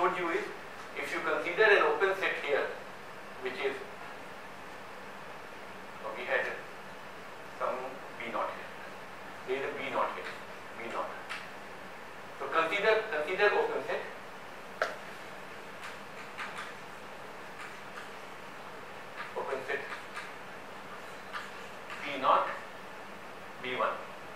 showed you is, if you consider an open set here, which is, we had some B naught here. There is a B naught here, B naught. So consider open set. Open set P naught B1.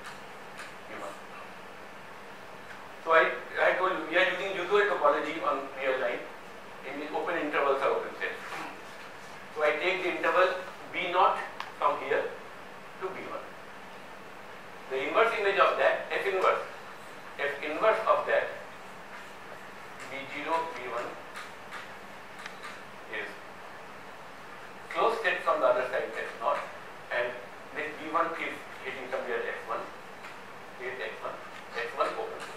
So I told you we are using usual topology on real line. In the open intervals are open sets. So I take the interval B naught from here to B1. The inverse image of that, F inverse of that B0, B1 is closed set from the other side S naught, and this B1 is hitting somewhere X1. Here is X1 open set.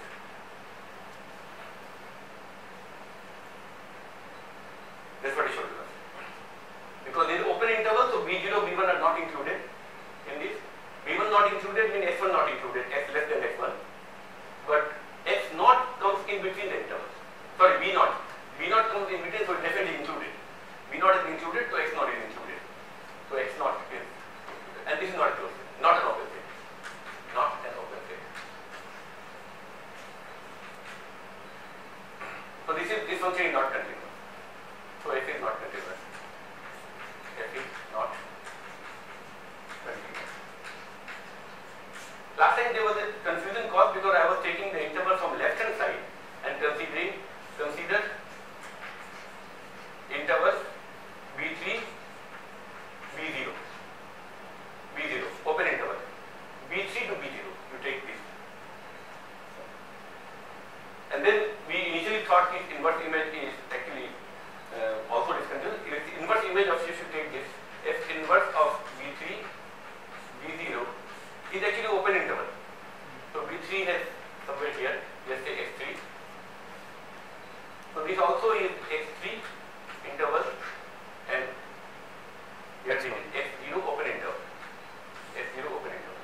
That's what it showed us. Because there is open interval, so B0, B1 are not included in this. B1 not included means S1 not included, S less than S1. But X naught comes in between the intervals. Sorry, B naught. B naught comes in between, so it's definitely included. B naught is included, so X naught is included. So X naught is included. And this is not a closed set, not an open set. Not an open set. So this function is not continuous. So F is not continuous. F is not continuous. Last time there was a confusion caused because I was taking the interval from left hand side and consider interval B3, B0, open interval. B3 to B0, you take this. And then we initially thought this inverse image is actually also discontinuous. If the inverse image of you should take this, F inverse of B3, B0 is actually open interval. So B3 has somewhere here, let's say X3. So this also is X3 interval, and here it is X0 open interval. S0 open interval.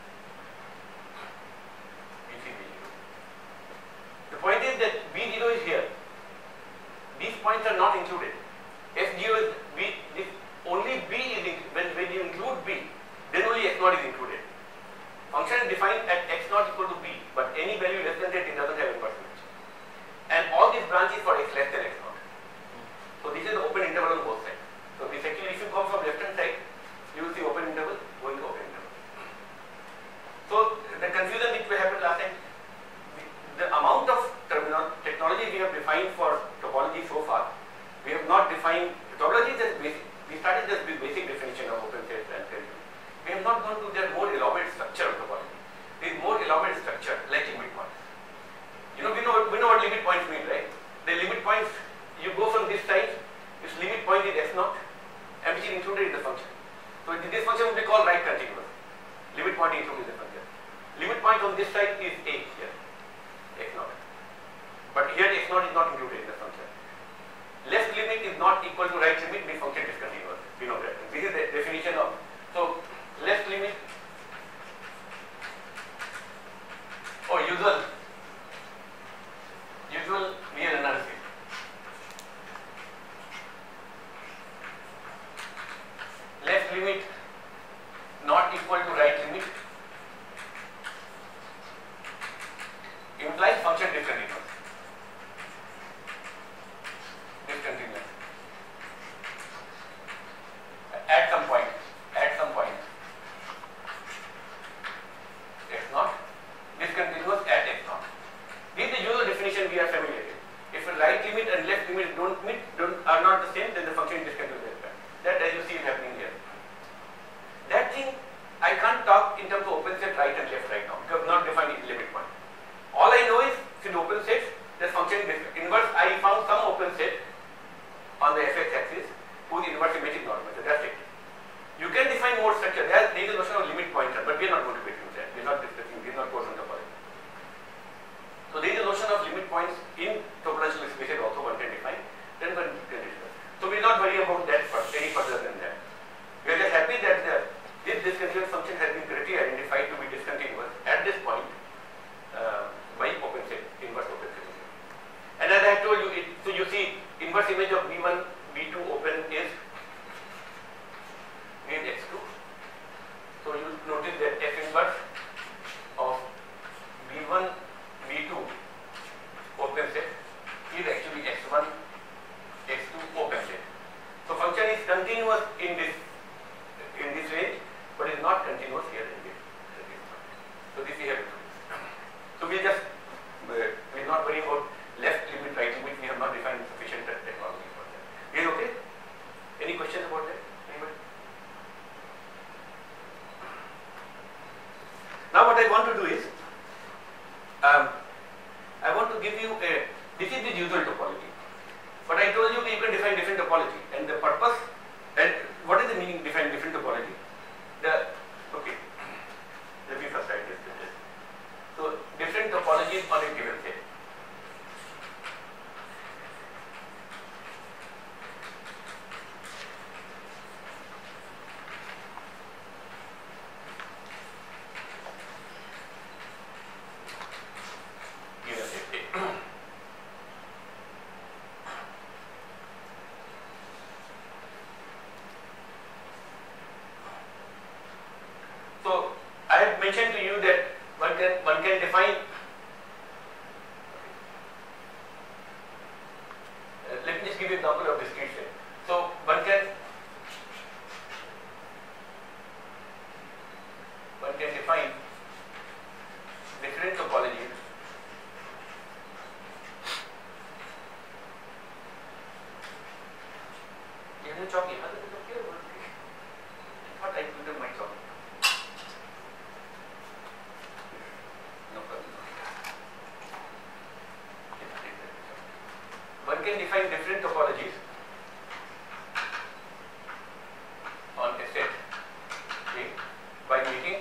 B3, B0. The point is that B0 is here. These points are not included. S0 is B, only B is when you include B, then only X0 is included. Function is defined at X0 equal to B, but any value less than that it doesn't have inverse image. And all these branches for X less than X0. So this is the open interval on both sides. So this actually, if you come from left hand side, you will see open interval going to open interval. So the confusion which happened last time, the amount of technology we have defined for topology so far, we have not defined topology just basic. We started just with basic definition of open sets and sets. We have not gone to their more elaborate structure of topology. There is more elaborate structure like limit points. You know, we know what limit points mean, right? The limit points, you go from this side, its limit point is S0, and which is included in the function. So this function will be called right continuous. Limit point included in the function. Limit point on this side is A here, X0. But here X0 is not included in the function. Left limit is not equal to right limit, the function is continuous. We know that. This is the definition of, so left limit, or usual real analysis. Left limit not equal to right limit implies function discontinuous. At some point, X0, discontinuous at X0. This is the usual definition we are familiar with. If a right limit and left limit are not the same, then the function is discontinuous. That, as you see, is happening here. That thing, I can't talk in terms of open set right and left right now because not defined in limit point. All I know is in open sets, the function inverse. I found some open set on the fx axis whose inverse image is normal. So that's it. You can define more structure. There is a notion of limit pointer, but we are not going to get into that. We are not discussing. This is not course on topology. So there is a notion of limit points in topological spaces also one can define. Then one can discuss. So we will not worry about that any further than that. We are just happy that this discontinuous function has been correctly identified to be discontinuous at this point by open set, inverse open set. And as I told you, so inverse image of V1, V2 open is x2. So you notice that F inverse of V1, V2 open set is actually x1, x2 open set. So function is continuous in this range, but is not continuous here in this. So this we have to do. So we just will not worry about left limit, right limit. We have not defined sufficient technology for that. Is okay? Any questions about that? Anybody? Now what I want to do is, I want to give you this is the usual topology. But I told you you can define different topology, and the purpose, and what is the meaning define different topology? Okay, let me first write this. So different topologies on a given set. Mentioned to you that one can define. Let me just give you an example of discrete set. So one can define different topologies What I put in my chalk. One can define different topologies on a set by making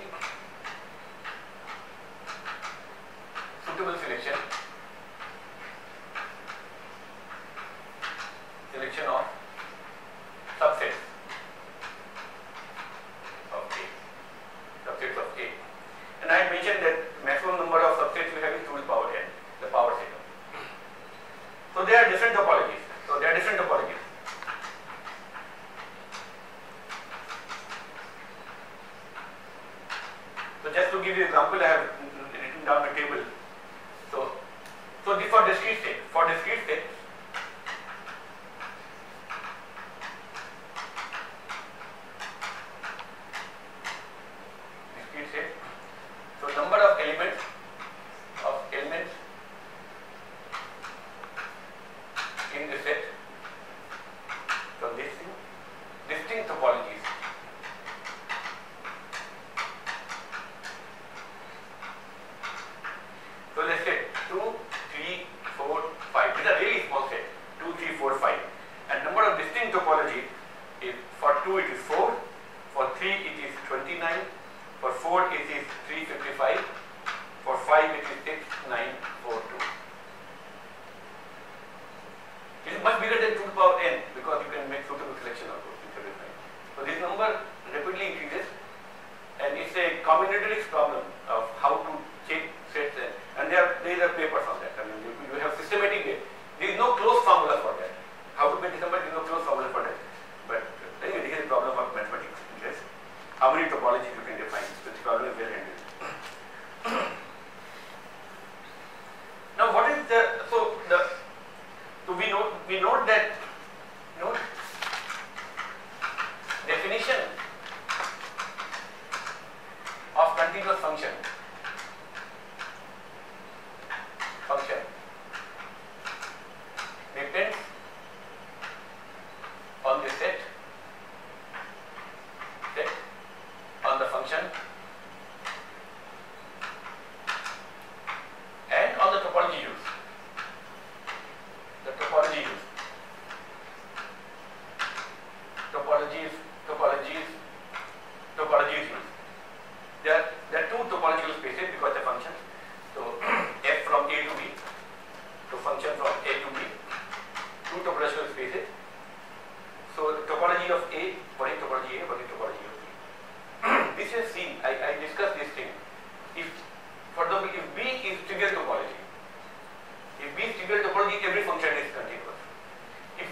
suitable selection of subsets of A. And I had mentioned that maximum number of subsets we have is 2 to the power n, the power set. So there are different topologies. So just to give you an example, I have written down a table. So this for discrete state. So number of elements in the set. So this distinct topologies. So let's say 2, 3, 4, 5. These are really small set. 2, 3, 4, 5. And number of distinct topologies is for 2 it is 4, for 3 it is 29, for 4 it is 355, for 5 it is 6942. It is much bigger than 2 to the power n because you can make suitable selection of those. So this number rapidly increases, and it's a combinatorics problem of how to check sets, and there are papers on that. I mean, you have systematic data. There is no closed formula for that. How to make this number? There is no closed formula for that. But anyway, this is a problem of mathematics. Yes. How many topologies you can define? This problem is well handled. Now, what is we note that definition of continuous function depends on the set on the function and on the topology used. Topologies used. There are two topological spaces because the function. So f from A to B, so function from A to B, two topological spaces. So the topology of A, what is topology A, what is topology of B? This is seen. I discussed this thing. If, for example, if B is trivial topology, every function is continuous. If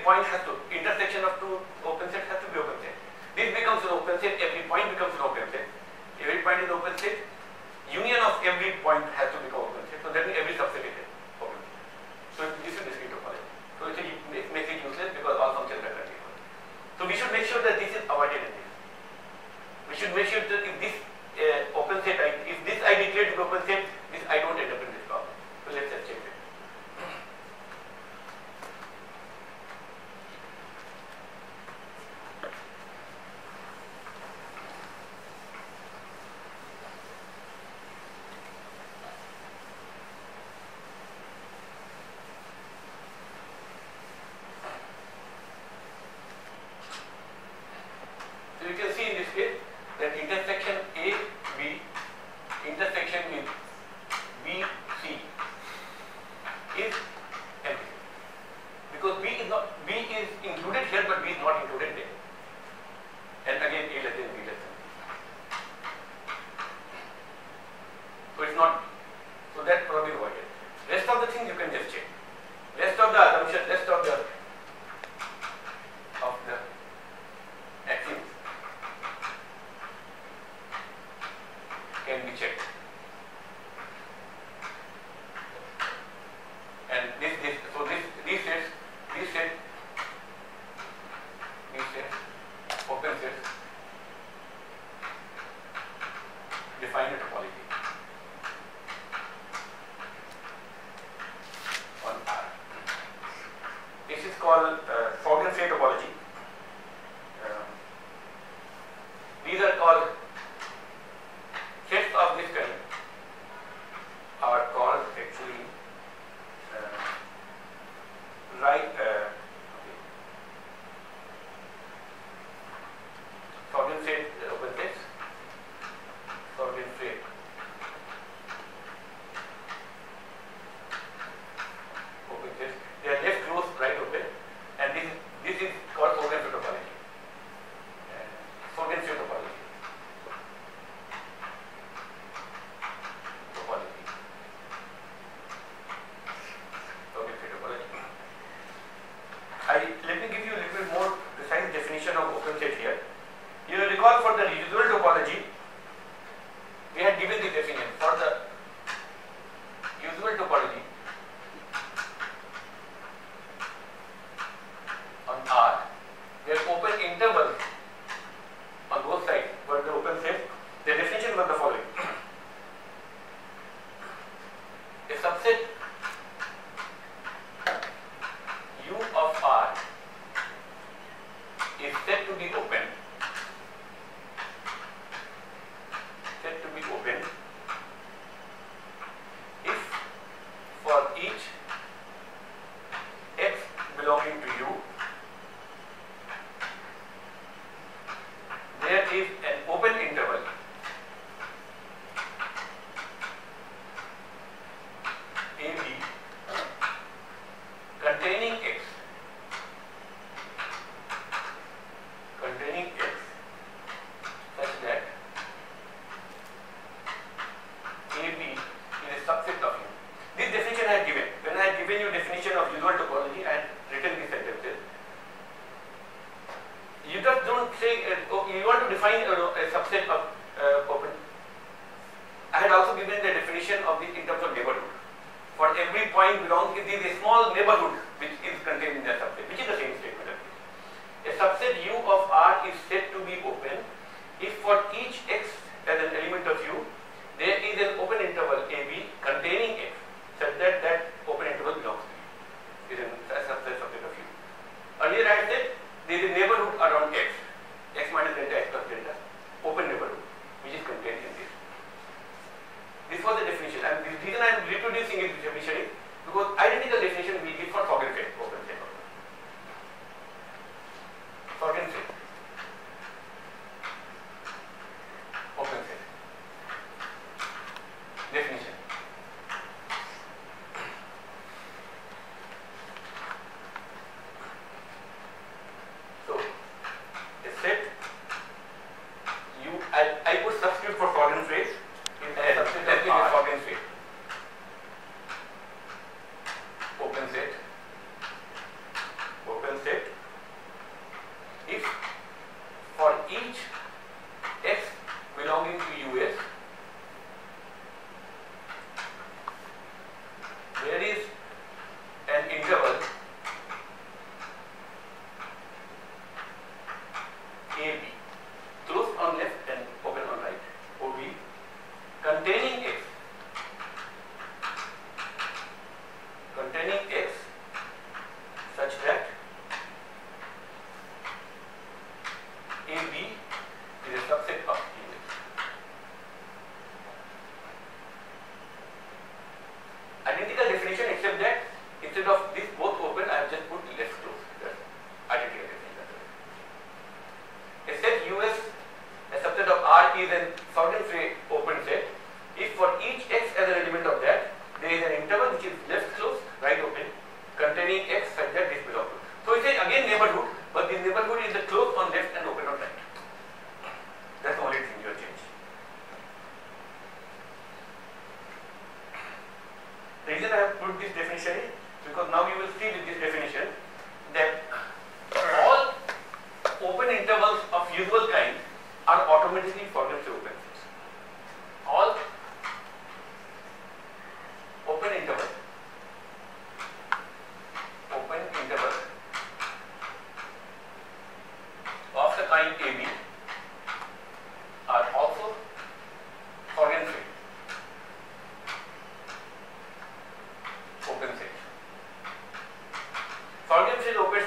point has to, intersection of two open sets has to be open set. This becomes an open set, every point becomes an open set. Every point is open set, union of every point has to become open set. So that means every subset is open set. So this is discrete topology. So it makes it useless because all functions are continuous. So we should make sure that this is avoided in this. We should make sure that if this open set, if this I declare to be open set, this I don't end up in this problem. So let's just check it. So you can see in this case that intersection A, B, intersection with B, C is empty. Because B is included here, but B is not included there. And again, A less than B less than B. So it's not, so that probably avoided. Rest of the things you can just check. Rest of the assumption, rest of the axioms can be checked. And these sets, open sets, define a topology on R. This is called Condensed topology. These are called sets of this kind are called actually condensed open sets, condensed open sets. They are left closed, right open, and this is called condensed topology. Condensed topology. Let me give you a little bit more precise definition of open set here. You will recall for the residual topology, we had given the definition. For the usual topology on R, we have open intervals on both sides for the open set. The definition was the following. A subset U of R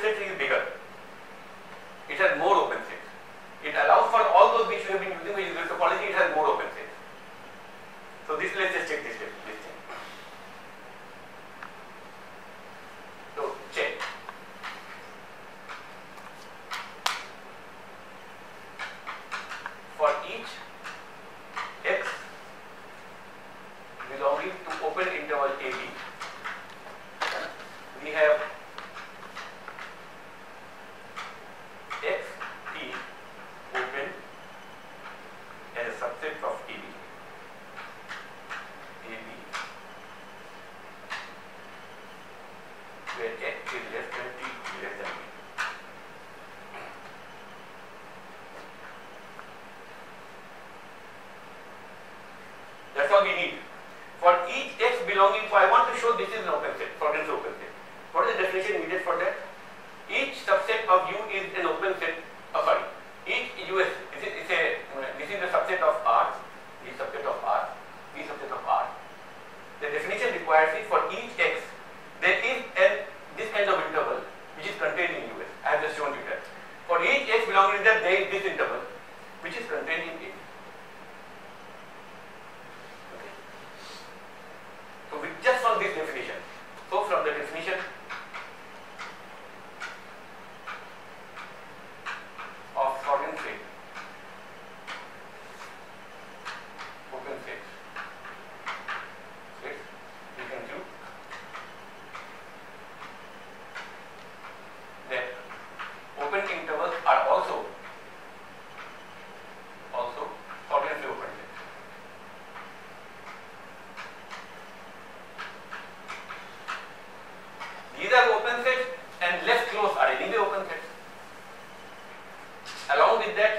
set is bigger. It has more open sets. It allows for all those which we have been using with usual topology, it has more open sets. So this, let's just check this thing. So check. For each x belonging to open interval AB, we have x t open as a subset of AB. Where x is less than t is less than b. That's all we need. For each x belonging, so I want to show this is an open set, Condensed open set. What is the definition needed for that? Each subset of U is an open set, each US, this is the subset of R, this subset of R, this subset of R. The definition requires is for each x, there is this kind of interval which is contained in US. I have just shown you that. For each x belonging to that, there is this interval which is contained in A. Okay. So with just from this definition, so from the definition of Condensed set, open sets, we conclude that open intervals are also Condensed open sets. These are open sets and less close are anyway open sets. Along with that,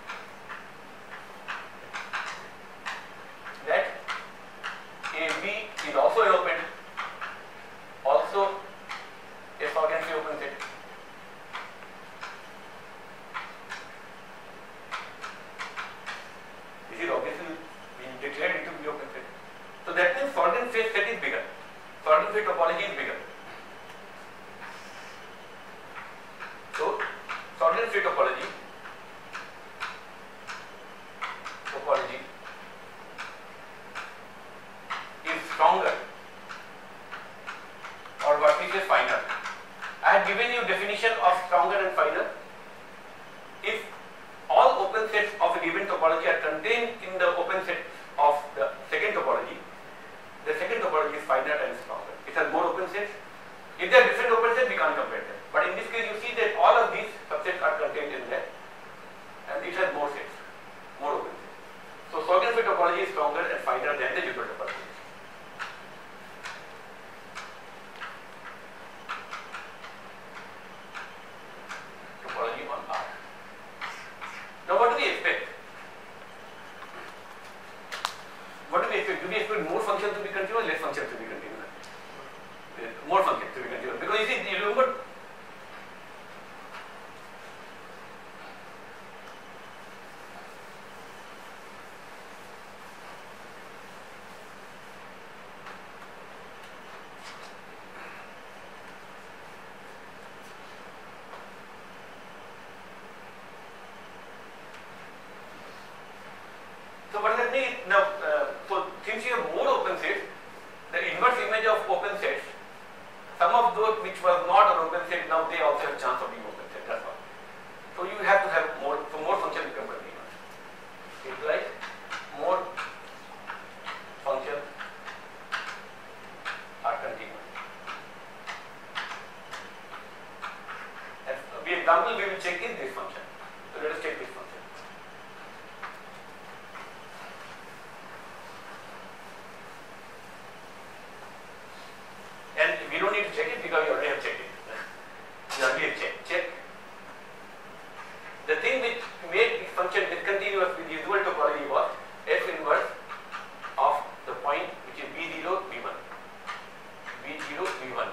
AB is also an open, also a Condensed open set. This is obviously being declared it to be open set. So that means Condensed set is bigger. Condensed set topology is bigger. So Condensed set topology is stronger, or what we say finer. I have given you definition of stronger and finer. If all open sets of a given topology are contained in the open set of the second topology, the second topology is finer and stronger. It has more open sets. If they are different open sets, we can't compare them. But in this case, you see that all of these subsets are contained in there, and it has more sets, more open sets. So Condensed topology is stronger and finer than the usual topology. Topology on R. Now what do we expect? What do we expect? Do we expect more functions to be continuous, less functions to be continuous? More functions to be continuous. Because you see, you remember, so what does that mean? Now, so since you have more open sets, the inverse image of open sets, some of those which was not an open set, now they also have chance of being open set. That's all. So you have to have more, so more functions become continuous. It's like more functions are continuous. And the example we will check is this function. So let us check this function. And we don't need to check it because we already have checked it. We already have checked. The thing which made this function discontinuous with usual topology was f inverse of the point which is B0, B1. B0, B1.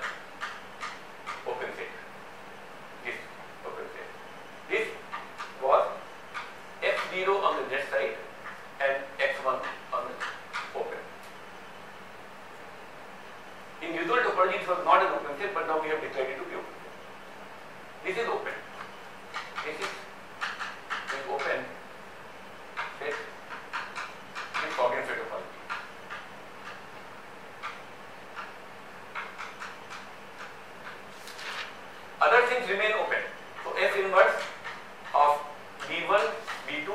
Open set. This open set. This was other things remain open. So S inverse of B1, B2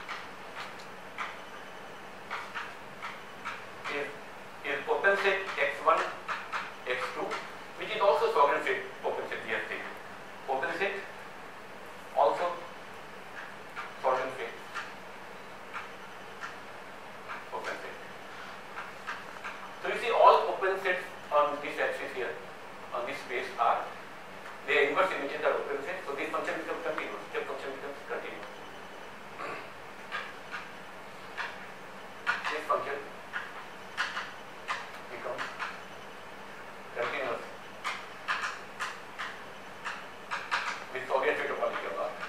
is open set X1, X2, which is also sovereign set open set we have taken. Open set also sovereign set. Open set. So you see all open sets on this axis here, on this space are, their inverse images are open sets, so this function becomes continuous, step function becomes continuous. This function becomes continuous with Soviet topology of R.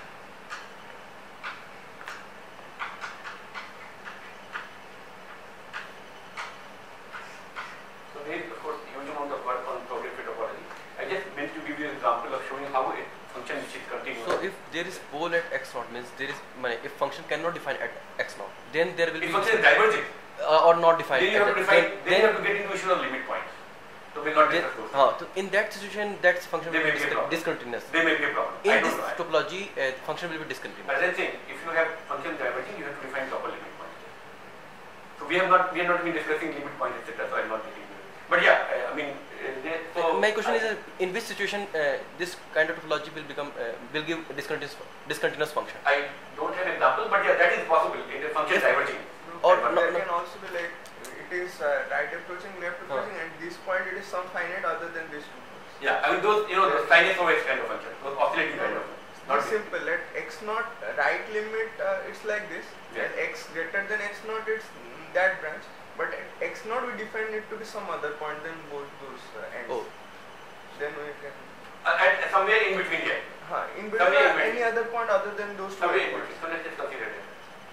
So there is of course huge amount of work on Soviet topology. I just meant to give you an example of showing how a function which is continuous. So if there is pole at x0 means there is if function cannot define at x0, then there will be function is divergent or not defined. Then you have to define. Then you have to get into issue of limit points. So we'll not discuss those. So in that situation, that function will be discontinuous. They may be a problem. In this topology, function will be discontinuous. As I'm saying, if you have function diverging, you have to define proper limit points. So we have not been discussing limit points, etc. So I'm not getting into it. But yeah, I mean, so my question is, in which situation this kind of topology will become will give a discontinuous function? I don't have an example, but yeah, that is possible in the function diverging. Or there can also be like it is right approaching, left approaching, and this point it is some finite other than this two points. Yeah, I mean those those sinusoid kind of function, those oscillating kind of function. Not simple. Let x0 right limit it's like this. Yeah. At x greater than x0 it's that branch. But at x0 we define it to be some other point than both those ends. Oh. Then we can. At somewhere in between here. In between any other point other than those two points. So let's just consider it.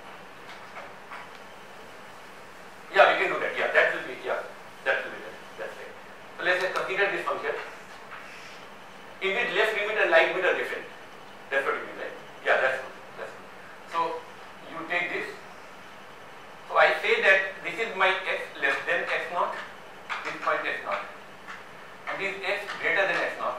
Yeah, we can do that. Yeah, that will be that. That's right. So let's just consider this function. In which left limit and right limit are different. That's what you mean, right? Yeah, that's good. So you take this. So I say that this is my x less than x0, this point x0, and this x greater than x0,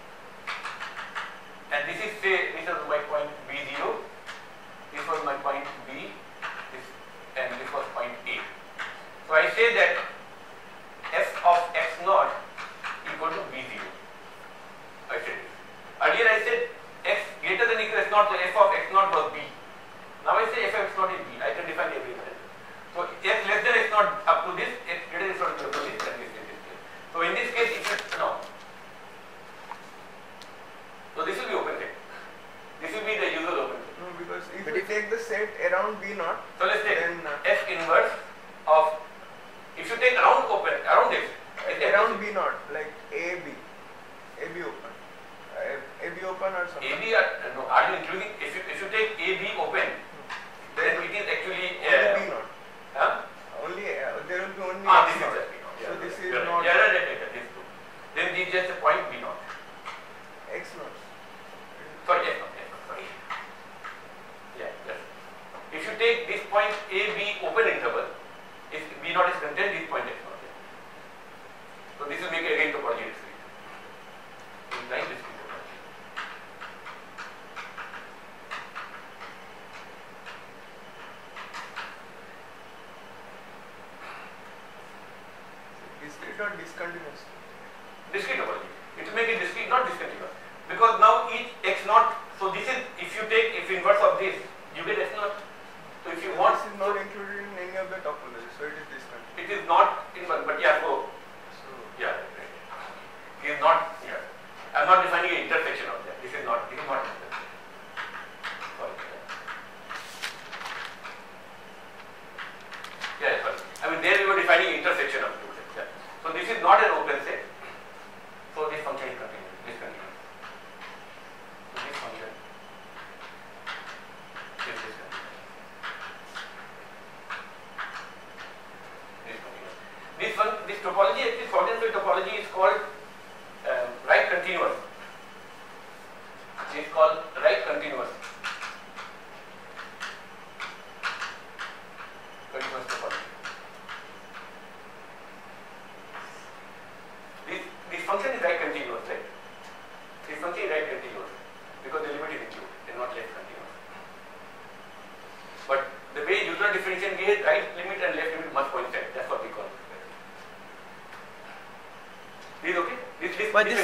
and this is this is my point b0, this was my point b, and this was point a. So I say that f of x0 equal to b0. I said this. Earlier I said x greater than equal to x0, so f of x0 was b. Now I say f of x0 is b. I can define everything. So x less than x0 up to this, x greater than x0 up to this, and this case. So in this case, if it's no. So this will be open set. This will be the usual open set. No, because if we take the set around B0, so let's take f inverse of, if you take around this, around B0, like AB open, AB open or something. AB no, are you including, if you take AB open, then it is actually only B0. Huh? Only there will be only this X0. is B0. So this is right. not This two. Then this is just a point B0. X0. Sorry, yes, sorry. Yeah, yes. If you take this point AB open interval, if B0 is contained, this point X0. So this will make again topology discrete. Implying discrete topology. Discrete or discontinuous? Discrete topology. It will make it discrete, not discontinuous. Because now each x0, so this is, if you take, if inverse of this, you get x0. So if you want. This is not included in any of the topology, so it is discontinuous. It is not in one, but yeah, so yeah, right. It is not, yeah. I am not defining an intersection of that. This is not an intersection. Sorry. Yeah, sorry. I mean, there we were defining intersection of two sets. Yeah. So this is not an open set. So this function is continuous, discontinuous. So this function is discontinuous. This topology, actually Condensed topology is called right continuous. It is called right continuous. Continuous topology. This function is right continuous, right? This function is right continuous. because the limit is included and not left continuous. But the way usual differentiation is right limit and left limit must coincide. That's what we call it. Is okay? This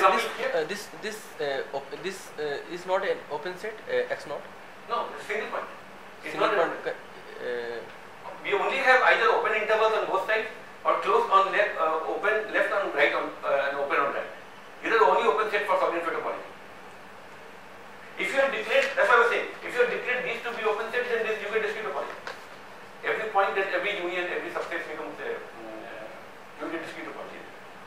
is not an open set x naught. No, it's single point. It's single not point. We only have either open intervals on both sides or closed on left, open left on right on and open on right. These are the only open set for coordinate topology. If you have declared, that's what I was saying. If you have declared these to be open sets, then this you get discrete topology. Every point, that every union, every subset becomes you get discrete topology.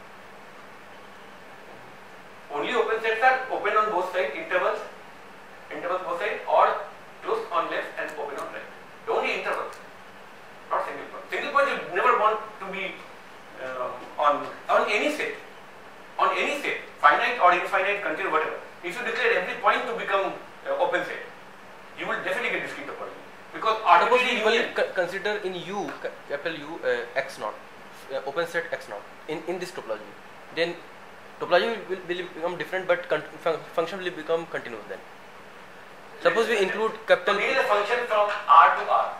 Only open sets are open on both sides, intervals both sides, or closed on left and open on right. The only intervals, not single point. Single point you never want to be on any set, finite or infinite, continuous, whatever. If you declare every point to become open set, you will definitely get discrete topology because arbitrary union. Consider in U, capital U, x naught, open set x naught in this topology, then topology will become different, but function will become continuous then. Suppose we include capital. So, this is a function from R to R.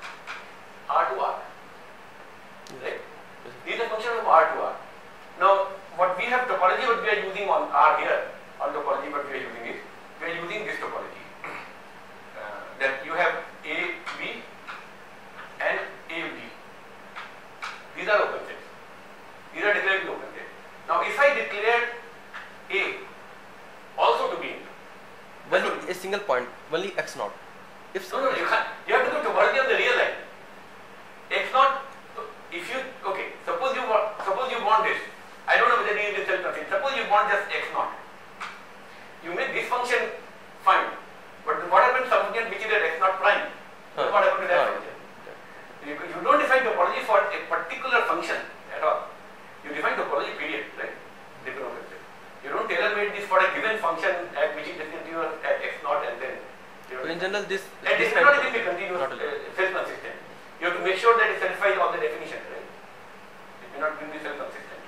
Right? This is a function from R to R. Now, what we have topology, what we are using on R here, on topology, what we are using is, we are using this topology. That you have A, B and A, B. These are open sets. These are declared to be open sets. Now, if I declare A also to be only a single point, only x naught. If so, no, you can't. You have to do topology on the real line. X naught. If you suppose you want this. I don't know whether it is self-consistent. Suppose you want just x naught. You make this function fine, but what happens to something which is at x naught prime? What happens to that function? You don't define topology for a particular function at all. You define topology period, right? You don't tailor-made this for a given function at which is discontinuous at x naught and then. In general, this may not even be continuous, self-consistent. You have to make sure that it satisfies all the definitions, right? It may not be self-consistent.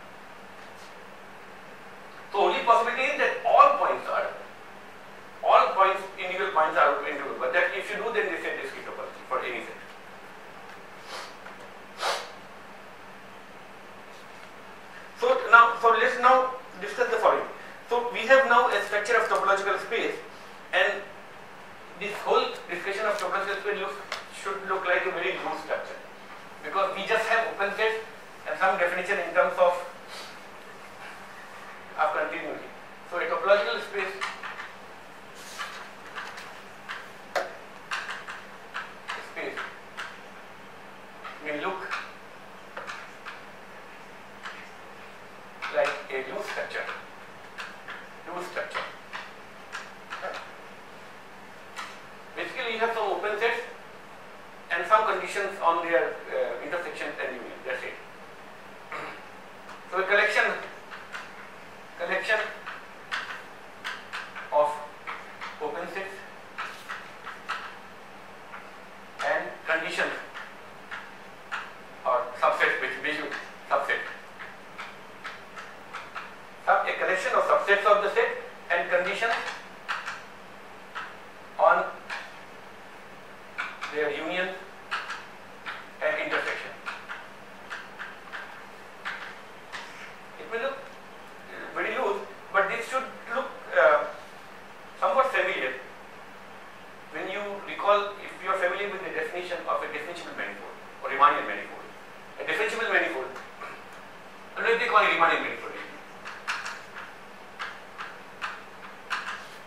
So only possibility is that all points, individual points are individual. But that if you do, then they say discrete topology for any set. So let's now discuss the following. So we have now a structure of topological space, and this whole discussion of topological space should look like a very loose structure, because we just have open sets and some definition in terms of continuity. So a topological space may look like a loose structure. Basically, you have some open sets and some conditions on their intersections and union. That's it. So a collection of open sets and conditions or subsets, basically subset. A collection of subsets of the set and conditions on their union and intersection. It may look very loose, but this should look somewhat familiar when you recall, if you are familiar with the definition of a differentiable manifold or Riemannian manifold. A differentiable manifold, and let me call it Riemannian manifold.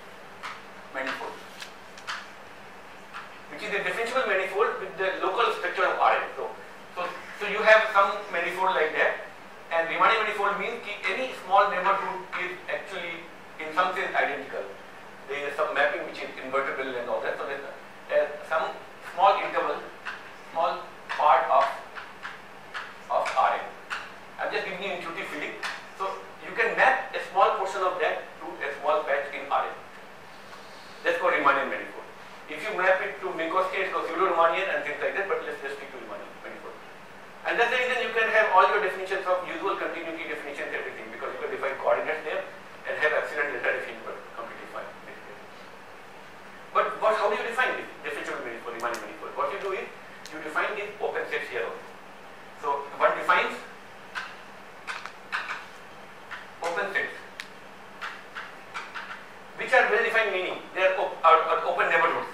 defined meaning. They are open neighborhoods.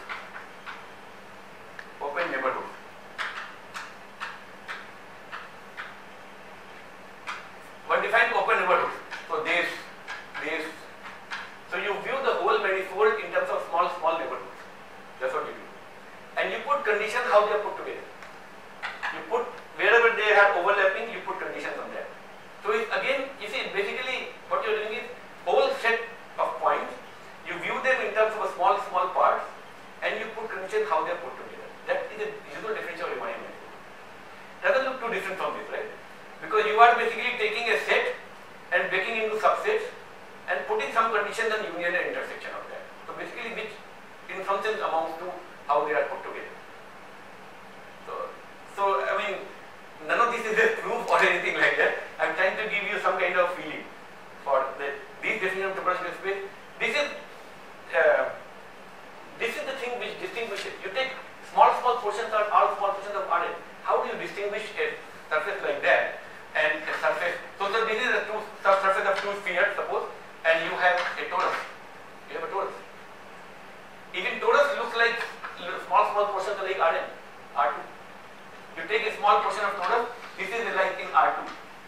Open neighborhoods. One defined open neighborhoods. So this. So you view the whole manifold in terms of small neighborhoods. That's what you do. And you put conditions how they are put together. You put wherever they are overlapping, you put conditions on that. So again, you see, basically what you are doing is whole set of points. You view them in terms of a small parts, and you put conditions how they are put together. That is a usual definition of Riemannian manifold. Doesn't look too different from this, right? Because you are basically taking a set and breaking into subsets and putting some conditions on union and intersection of that. So basically, which in some sense amounts to how they are put together. So I mean, none of this is a proof or anything like that. I am trying to give you some kind of feeling for these definition of topological space. This is the thing which distinguishes. You take small portions or all small portions of Rn. How do you distinguish a surface like that and a surface? So this is a surface of two spheres, suppose, and you have a torus. You have a torus. Even torus looks like small portions like Rn, R2. You take a small portion of torus. This is like in R2,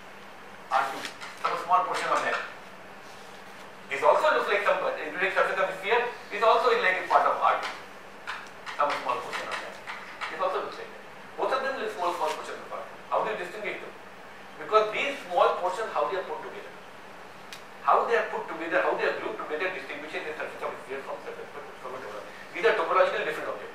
some small portion of that. This also looks like some indirect surface of a sphere. This also is like a part of R2, some small portion of that. This also looks like that. Both of them look small portions of R2. How do you distinguish them? Because these small portions, how they are put together, how they are grouped together, distinguishes the surface of a sphere from surface from a torus. These are topologically different objects.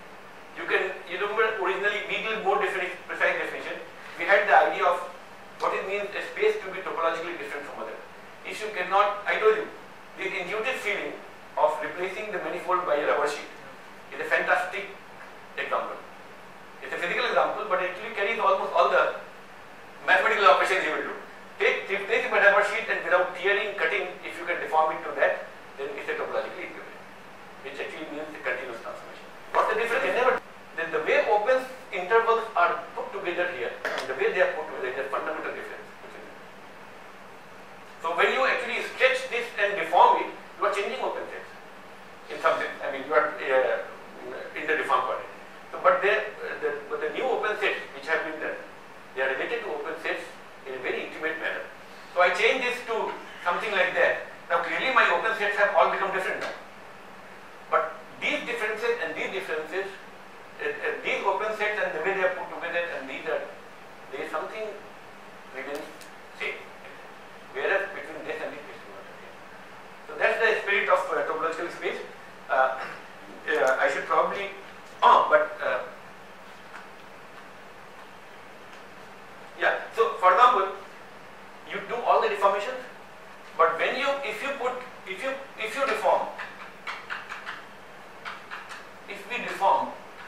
You remember originally we did more precise definition. We had the idea of what it means a space to be topologically different from other. If you cannot, I told you, this intuitive feeling of replacing the manifold by a rubber sheet is a fantastic example. It's a physical example, but it actually carries almost all the mathematical operations you will do. Replace it by rubber sheet, and without tearing, cutting, if you can deform it to that, then it's a topologically equivalent, which actually means a continuous transformation. What's the difference? Then the way open intervals are put together here, and the way they are put together is a fundamental difference between them. So when you actually stretch this and deform it, you are changing open sets in some sense. I mean, you are in the deformed quantity. So, but the new open sets which have been done, they are related to open sets in a very intimate manner. So I change this to something like that. Now clearly my open sets have all become different now. But these differences and these differences, these open sets and the way they are put together, and there is something remains same. Whereas between this and this is not the same. So that's the spirit of topological space. I should probably, yeah. So for example, you do all the deformations, but when if you deform, if we deform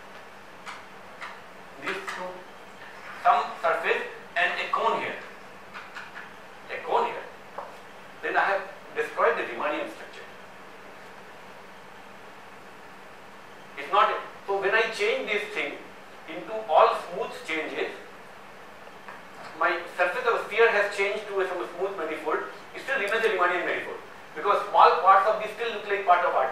this to some surface and a cone here, then I have destroyed the Riemannian structure. It's not. So when I change this thing into all smooth changes, my surface of sphere has changed to a smooth manifold. It still remains a Riemannian manifold because small parts of this still look like part of R2.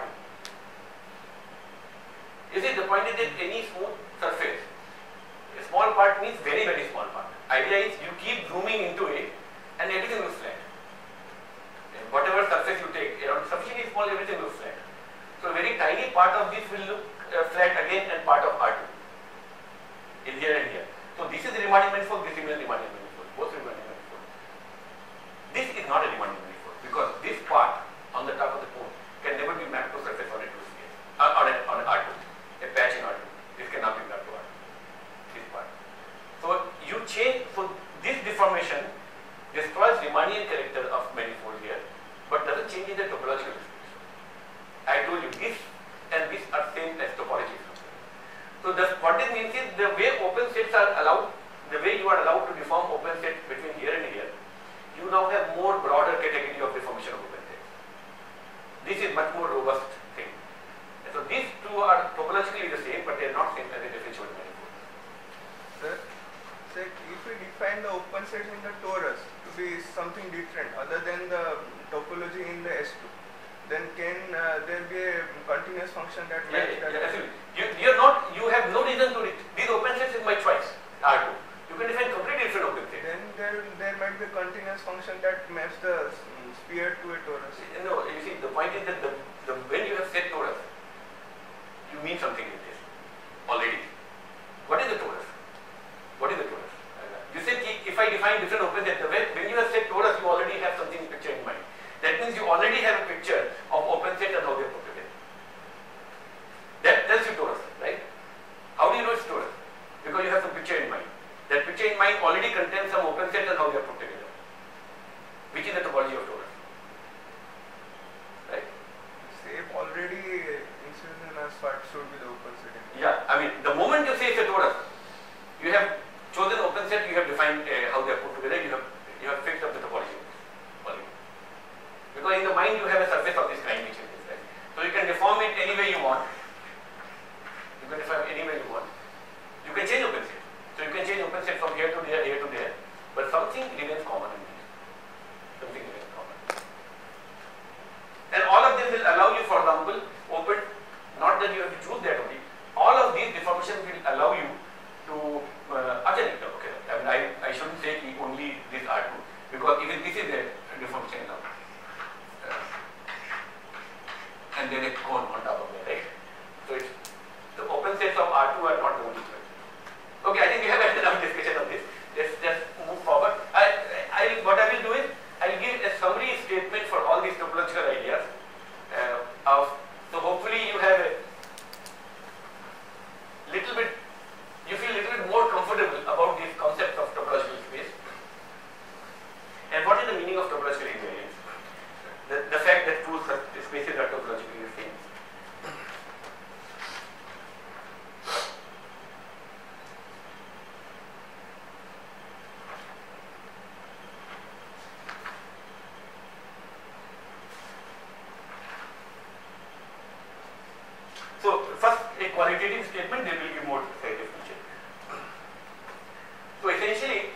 You see, the point is that any smooth surface, a small part means very small part. Idea is you keep zooming into it and everything looks flat. And whatever surface you take, around sufficiently small, everything looks flat. So a very tiny part of this will look flat again, and part of R2 in here and here. So this is the Riemannian manifold, this is the Riemannian manifold, both Riemannian manifold. This is not a Riemannian manifold because this part on the top of the cone can never be mapped to surface on a 2 scale, on an R2, a patch in R2. This cannot be mapped to R2, this part. So you change, so this deformation destroys Riemannian character of manifold here, but doesn't change in the topological distribution. I told you this and this are same as topology. So what this means is the way open sets are allowed, the way you are allowed to deform open sets between here and here, you now have more broader category of deformation of open sets. This is much more robust thing. And so these two are topologically the same, but they are not same as a differential manifold. Sir, if we define the open sets in the torus to be something different other than the topology in the S2, then can there be a continuous function that maps that? Absolutely. You have no reason to these open sets is my choice, R2. You can define completely different open sets. Then there might be a continuous function that maps the sphere to a torus. No, you see, the point is that when you have said torus, you mean something with this already. What is the torus? What is the torus? You said if I define different open sets, when you have said torus, you already have something picture in mind. That means you already have a picture of open set and how they are put together. That tells you torus, right? How do you know it's torus? Because you have some picture in mind. That picture in mind already contains some open set and how they are put together, which is the topology of torus. Right? Shape already inserted as what should be the open set. Yeah, I mean, the moment you say it's a torus, you have chosen open set, you have defined how they are put together, you have fixed up the topology. Because in the mind you have a surface of this kind which is this, right? So you can deform it any way you want. You can deform any way you want. You can change open set. So you can change open set from here to there, but something remains common in these. Something remains common. And all of them will allow you, for example, open, not that you have to choose that only, all of these deformations will allow you to, okay, I mean, I shouldn't say only this R2, because even this is a deformation now. And then a cone on top of that, right? So it's, the open sets of R2 are not the only choice. Okay, I think we have had enough discussion on this. Let's just move forward. What I will do is, I will give a summary statement for all these topological ideas. So hopefully you have a little bit, you feel a little bit more comfortable about these concepts of topological space. And what is the meaning of topological invariance? The fact that two spaces are topologically the same. So first a qualitative statement, there will be more definition. So essentially,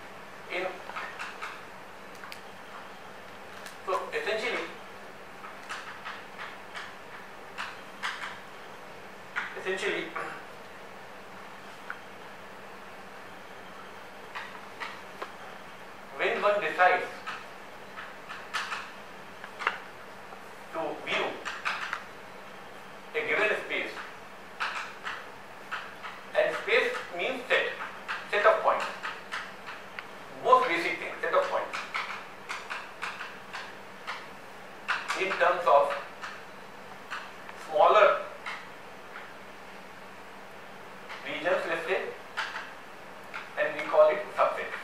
essentially, when one decides to view a given space, and space means set of points, most basic thing, set of points, in terms of smaller regions, let's say, and we call it subsets.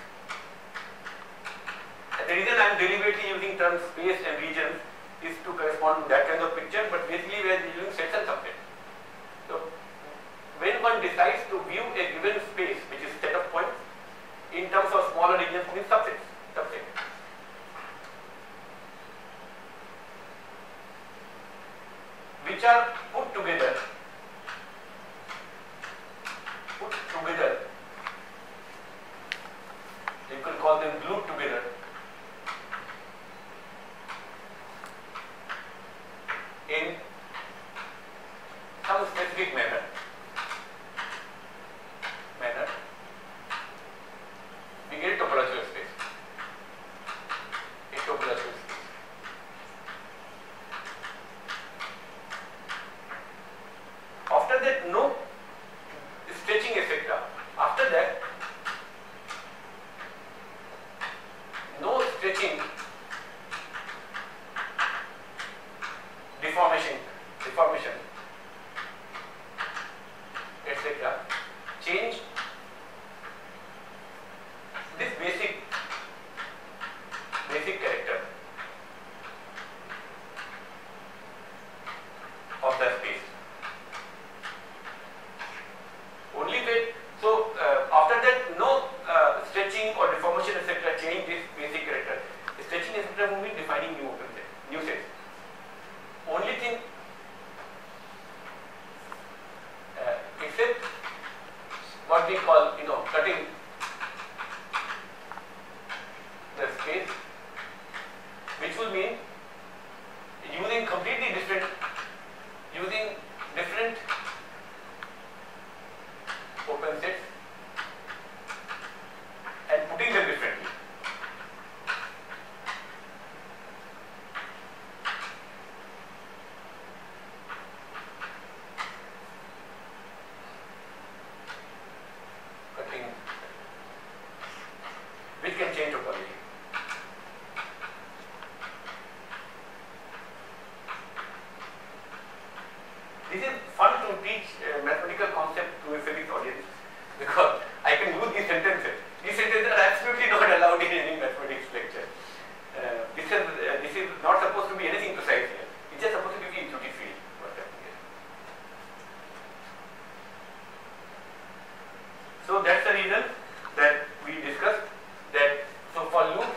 And the reason I am deliberately using terms space and regions is to correspond to that kind of picture, but basically we are using sets and subsets. So when one decides to view a given space, which is set of points, in terms of smaller regions, means subsets. Which are put together you can call them glued together in some specific manner, we get a topological space. After that, no stretching, etc. After that, no stretching, deformation, etc. Change this basic character of the space. Only when, so after that, no stretching or deformation, etc. change this basic character. Stretching, etc. moving, defining new open set, new sets. Only thing, except what we call, cutting the space, which will mean using this is fun to teach mathematical concept to a physics audience because I can use these sentences. These sentences are absolutely not allowed in any mathematics lecture. This is not supposed to be anything precise here. It's just supposed to give you intuitive feel. What's happening here. So that's the reason that we discussed that. So for loops,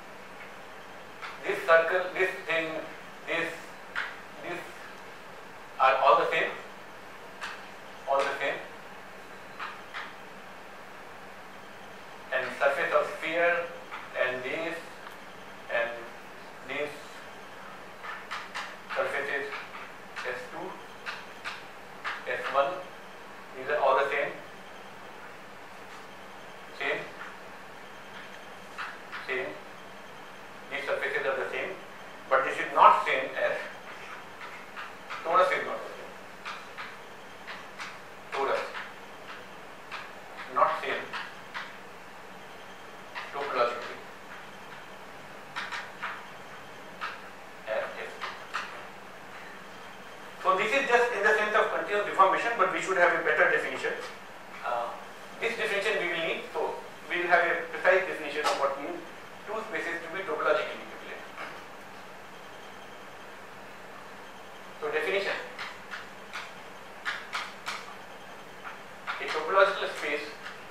this circle, this thing, this are all the same. All the same. And surface of sphere and this surfaces S2, S1, these are all the same. Same. These surfaces are the same, but this is not same as torus is not the same. Torus not same topologically as S2. So this is just in the sense of continuous deformation, but we should have a better definition. This definition we will need, so we will have a precise definition of what means two spaces to be topologically equivalent. So definition: a topological space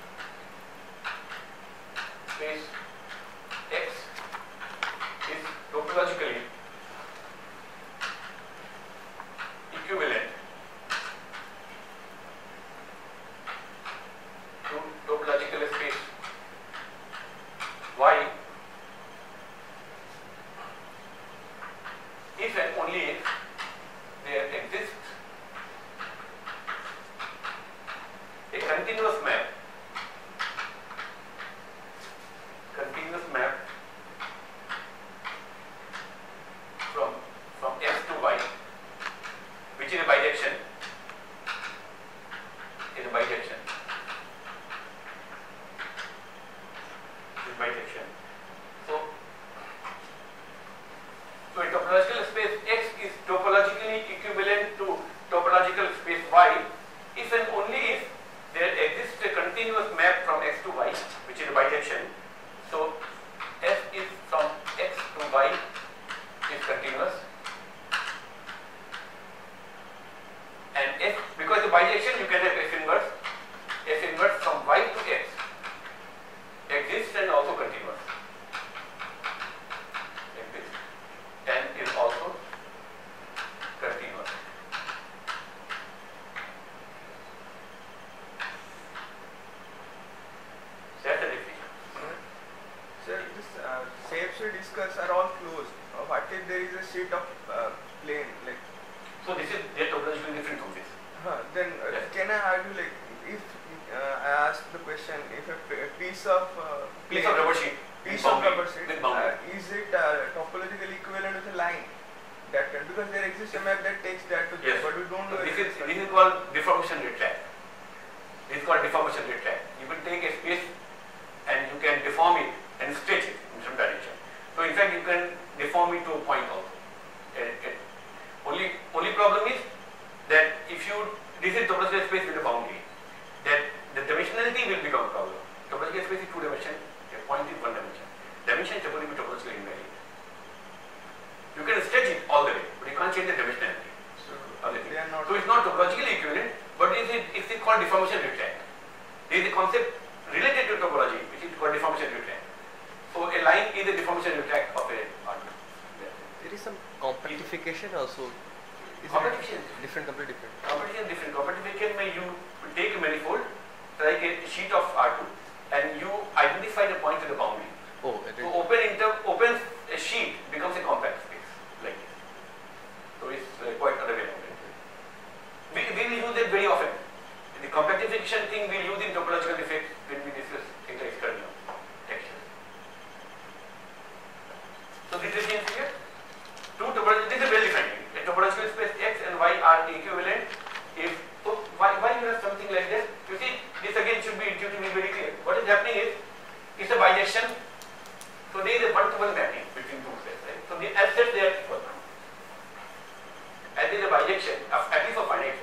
X is topologically equivalent to topological space Y if and only if there exists a continuous map from X to Y, which is a bijection. So a topological space X is topologically equivalent to topological space Y if and only if there exists a continuous map from X to Y, which is a bijection. So F is from X to Y is continuous, and F, because the bijection you can have F inverse from Y to X exists and also continuous. Exists and is also continuous. That's the definition. Sir, this shapes we discuss are all closed. What if there is a sheet of plane, like? So this is their topologically different from this. Then Yes. can I argue, like, if I ask the question, if a piece of Piece of rubber sheet. piece with of boundary, rubber sheet, with boundary. is it topologically equivalent with a line? That because there exists a map that takes that to Yes. but we don't know. This is called deformation rate track. This is called deformation rate track. You can take a space and you can deform it and stretch it in some direction. So in fact you can deform it to a point also. Only problem is that if you this is topological space with a boundary, that the dimensionality will become a problem. Topological space is 2 dimension, a point is 1 dimension. Dimension is supposed to be topologically invariant. You can stretch it all the way, but you can't change the dimensionality. So They are not. So it's not topologically equivalent, but it's called deformation rate track. There is a concept related to topology which is called deformation rate track. So a line is a deformation rate track of a argument. There is some compactification also. Compactification Completely different. Compactification is different. Compactification may you take a manifold like a sheet of R2 and you identify the point to the boundary. Oh, it So is. open a sheet becomes a compact space like this. So it's quite other way around. We will use it very often. The compactification thing we will use in topological defects when we discuss things like external textures. So this is here. This is well defined. A topological space X and Y are equivalent. If so, why you have something like this? You see, this again should be intuitively very clear. What is happening is, it's a bijection. So there is a one-to-one mapping between two sets, right? So as such they are equal. As there is a bijection, at least for finite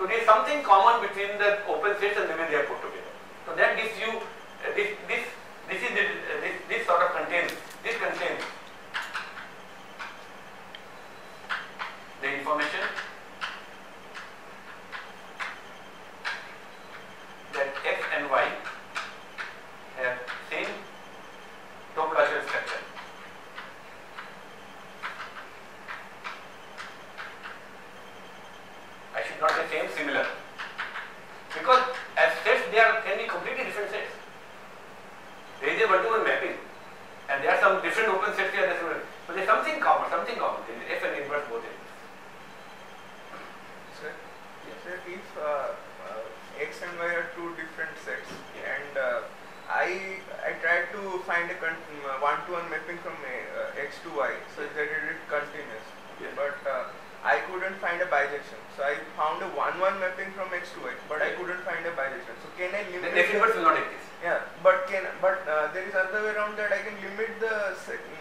So there is something common between the open sets and the way they are put together. So that gives you this sort of contains the information that X and Y have same topological structure. I should not say same, similar. Because as sets they can be completely different sets. There is a one-to-one mapping, and there are some different open sets here. So there is something common. There is F and inverse both exist. Sir, sir, if X and Y are two different sets, and I tried to find a one-to-one mapping from X to Y, so that it is continuous, but I couldn't find a bijection. So I found a 1-1 mapping from X to Y, but I couldn't find a bijection. So can I limit? The F inverse will not exist. Yeah, but there is other way around that I can limit the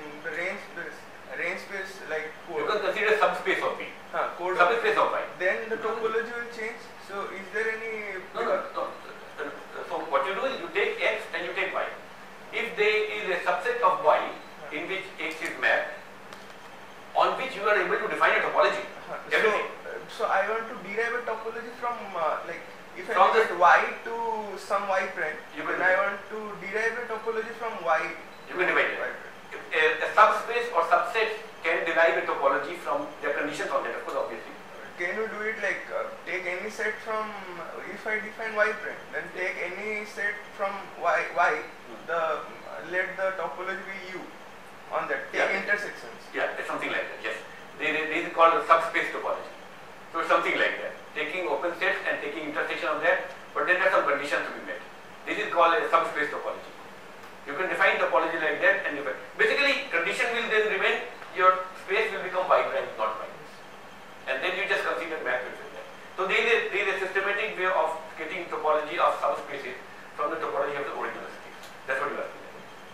range space like code. You can consider subspace of B. Code subspace of Y. Then the topology will change. So is there any? No. So what you do is you take X and you take Y. If there is a subset of Y in which X is mapped, on which you are able to define a topology, everything. So I want to derive a topology from like if I from limit Y to some Y prime, then I want to derive a topology from Y. You can divide it. A subspace or subset can derive a topology from the conditions on that, of course, obviously. Can you do it like take any set from, if I define Y prime, then take any set from Y, let the topology be U on that, take intersections. Yeah, it's something like that, yes. This is called a subspace topology. So it's something like that, taking open sets and taking intersection of that, but then there are some conditions to be met. This is called a subspace topology. You can define topology like that, and basically condition will then remain, your space will become Y prime, not Y. And then you just consider map between them. So there is a systematic way of getting topology of subspaces from the topology of the original space. That's what you are asking.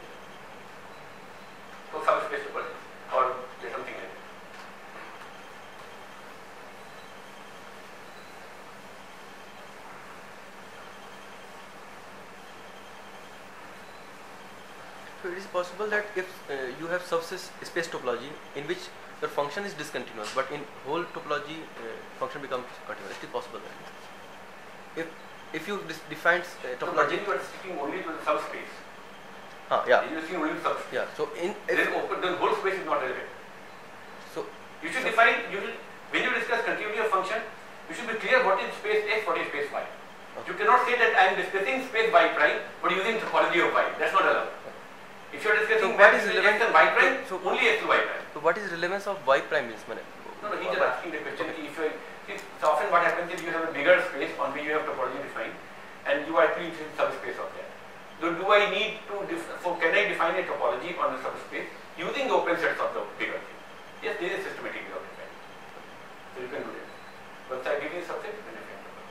So subspace topology, or something like that. So it is possible that if you have subspace topology in which your function is discontinuous, but in whole topology function becomes continuous. It is possible that if you define topology, you are sticking only to the subspace. Yeah. You are sticking only to subspace. Yeah. So then whole space is not relevant. So you should define. When you discuss continuity of function, you should be clear what is space X, what is space Y. Okay. You cannot say that I am discussing space Y prime, but using topology of Y. That's not allowed. If you are discussing what is X relevant and Y prime, so only X to Y prime. So what is relevance of Y prime is? No, he is asking the question. Okay. So often what happens is you have a bigger space on which you have topology defined, and you are actually in subspace of that. So do I need to, can I define a topology on the subspace using the open sets of the bigger thing? Yes, there is a systematic way of defining. So you can do that. Once I give you a subset, you can define topology.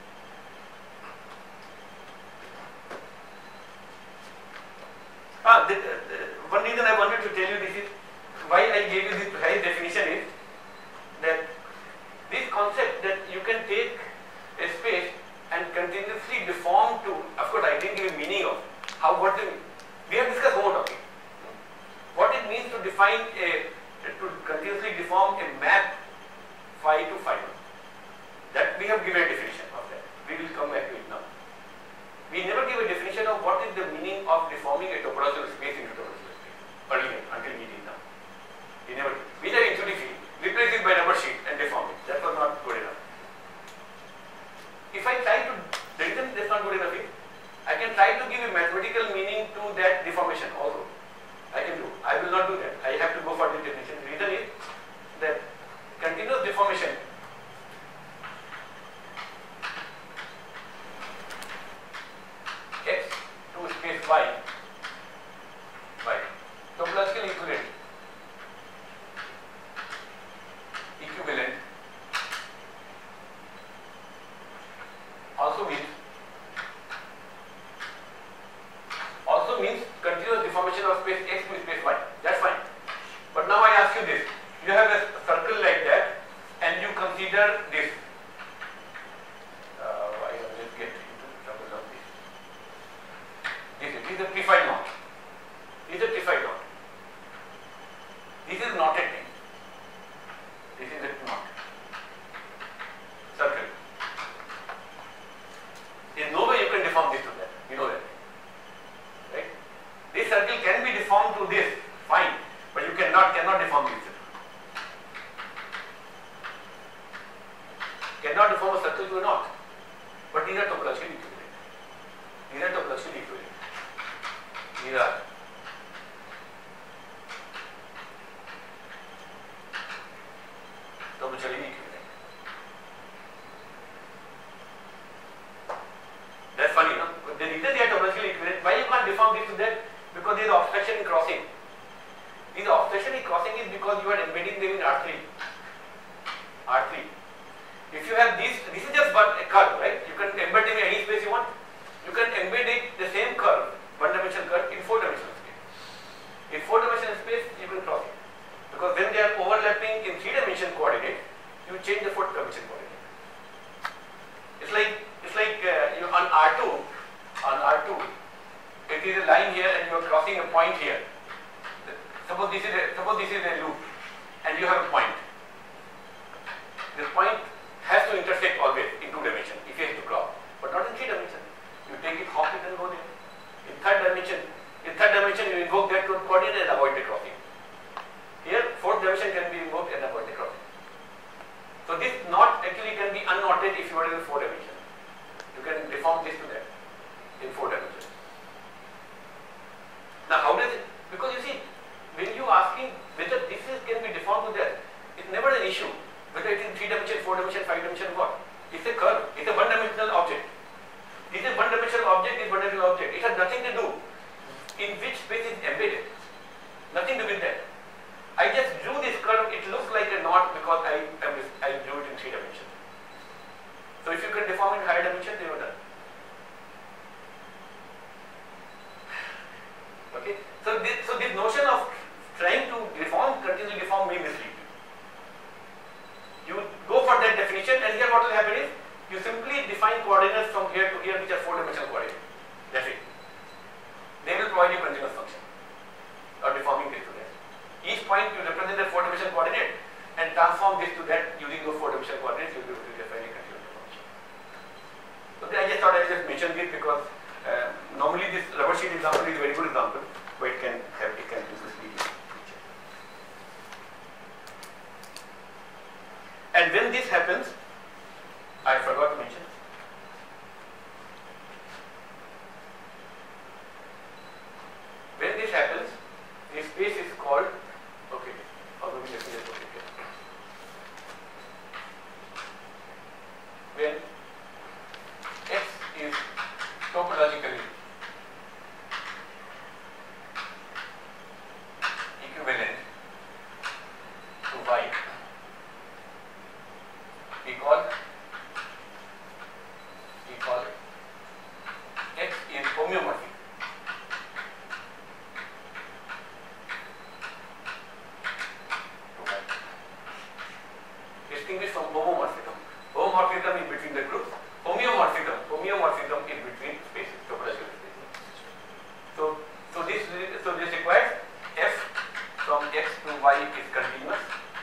One reason I wanted to tell you this is, why I gave you this precise definition is that this concept that you can take a space and continuously deform to, of course I didn't give a meaning of we have discussed homotopy. What it means to define to continuously deform a map phi to phi 1. That we have given a definition of that. We will come back to it now. We never give a definition of what is the meaning of deforming a topological space into topological space earlier until we did now. We never did. We just intuitively replace it by rubber sheet and deform it. That was not good enough. If I try to, the reason that's not good enough is, I can try to give a mathematical meaning to that deformation also. I can do. I will not do that. I have to go for the definition. The reason is that continuous deformation X to space Y topological equivalent also means continuous deformation of space X to space Y. That's fine. But now I ask you this. You have a circle like that and you consider this. cannot deform a circle to a knot. But these are topologically equivalent. These are topologically equivalent. These are topologically equivalent. That's funny, no? But the reason they are topologically equivalent, why you can't deform this to that? Because there is obstruction in crossing. This obstruction in crossing is because you are embedding them in R3. R3. If you have this is just one curve, right? You can embed them in any space you want. You can embed it, the same curve, one-dimensional curve, in four-dimensional space. In four-dimensional space, you can cross it. Because when they are overlapping in three-dimensional coordinates, you change the fourth-dimension coordinate. It's like you on R2, it is a line here and you are crossing a point here. Suppose this is a loop and you have a point. This point has to intersect always in two dimensions if you have to cross, but not in three dimensions. You take it, hop it and go there. In third dimension you invoke that coordinate and avoid the crossing. Here fourth dimension can be invoked and avoid the crossing. So this knot actually can be unknotted if you are in the four dimension. You can deform this to that in four dimensions. Now how does it? Because you see, when you are asking whether this can be deformed to that, it's never an issue. Whether it is 3 dimension, 4 dimension, 5 dimension, what? It's a curve. It's a one-dimensional object. This is one-dimensional object, this one-dimensional object. It has nothing to do in which space is embedded. Nothing to do with that. I just drew this curve. It looks like a knot because I drew it in 3 dimensions. So if you can deform in higher dimensions, you are done. Okay. So this notion of trying to continually deform may mislead you. You go for that definition, and here what will happen is you simply define coordinates from here to here which are four-dimensional coordinates. That's it. They will provide you continuous function or deforming this to that. Each point you represent a four-dimensional coordinate and transform this to that using those four-dimensional coordinates. You will be able to define a continuous function. So I just thought I just mention this because normally this rubber sheet example is a very good example, but it can mislead you. And when this happens, I forgot to mention, when this happens, this space is called, okay, or maybe let me just put it here. When X is topologically equivalent to Y, we call X is homeomorphic. Distinguished from homomorphism. Homomorphism is between the groups. Homeomorphism is between spaces, topological spaces. So this requires F from X to Y is continuous,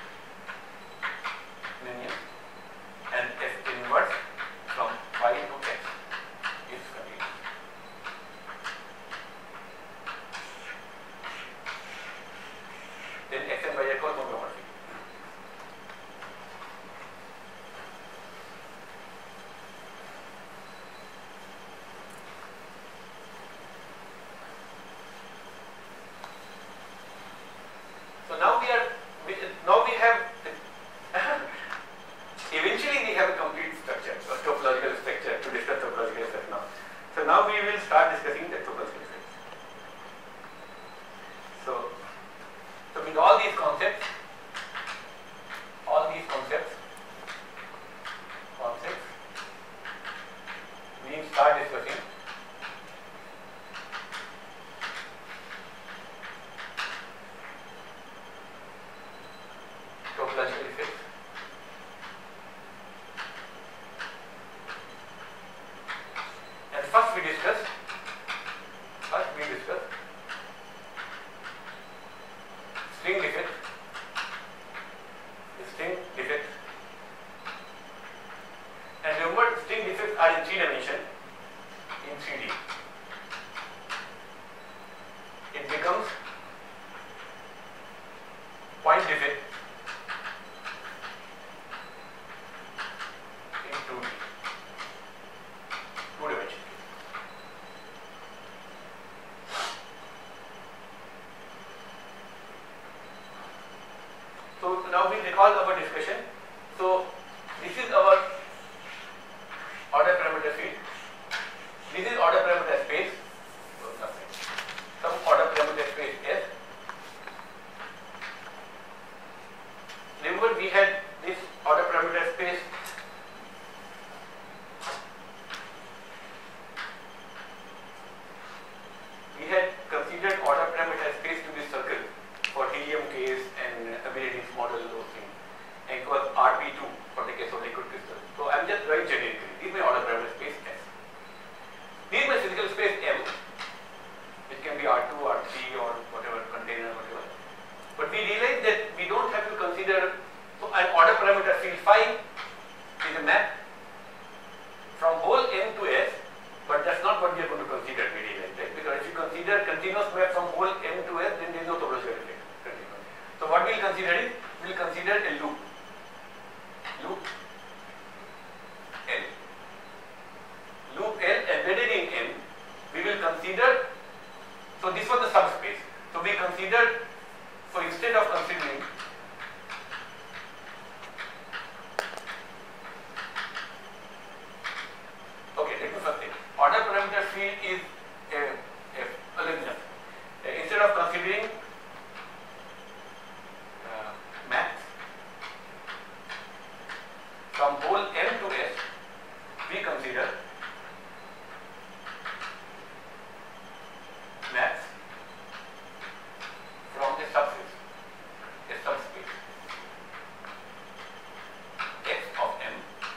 linear, and F inverse from Y to X is continuous. Then X and Y are called homeomorphic. So now we have eventually we have a complete structure, a topological structure to discuss topological effects now. So now we will start discussing the topological effects. So with all these concepts, we will start discussing topological effects. And first we discuss string defects. And remember, string defects are in 3 dimensions, in 3D. It becomes point defect now we recall our discussion. So this is our order parameter field. This is order parameter space. Some order parameter space S. Remember we had this order parameter space. We had considered order parameter space to be circle for helium case and abilities model, those things. And it was RP2 for the case of liquid crystal. So I am just writing generically. This is my order parameter space S. This is my physical space M, which can be R2, R3 or whatever, container, whatever. But we realize that we don't have to consider, so an order parameter field phi is a map from whole M to S, but that's not what we are going to consider, we realize, right? Because if you consider continuous map from whole M to S, then there is no topological defect. So what we will consider is, we will consider a loop. Loop L. Loop L embedded in M, we will consider, so this was the subspace. So we considered, so instead of considering okay, let me first say, order parameter field is instead of considering maps from whole M to S, we consider maps from a subspace X of M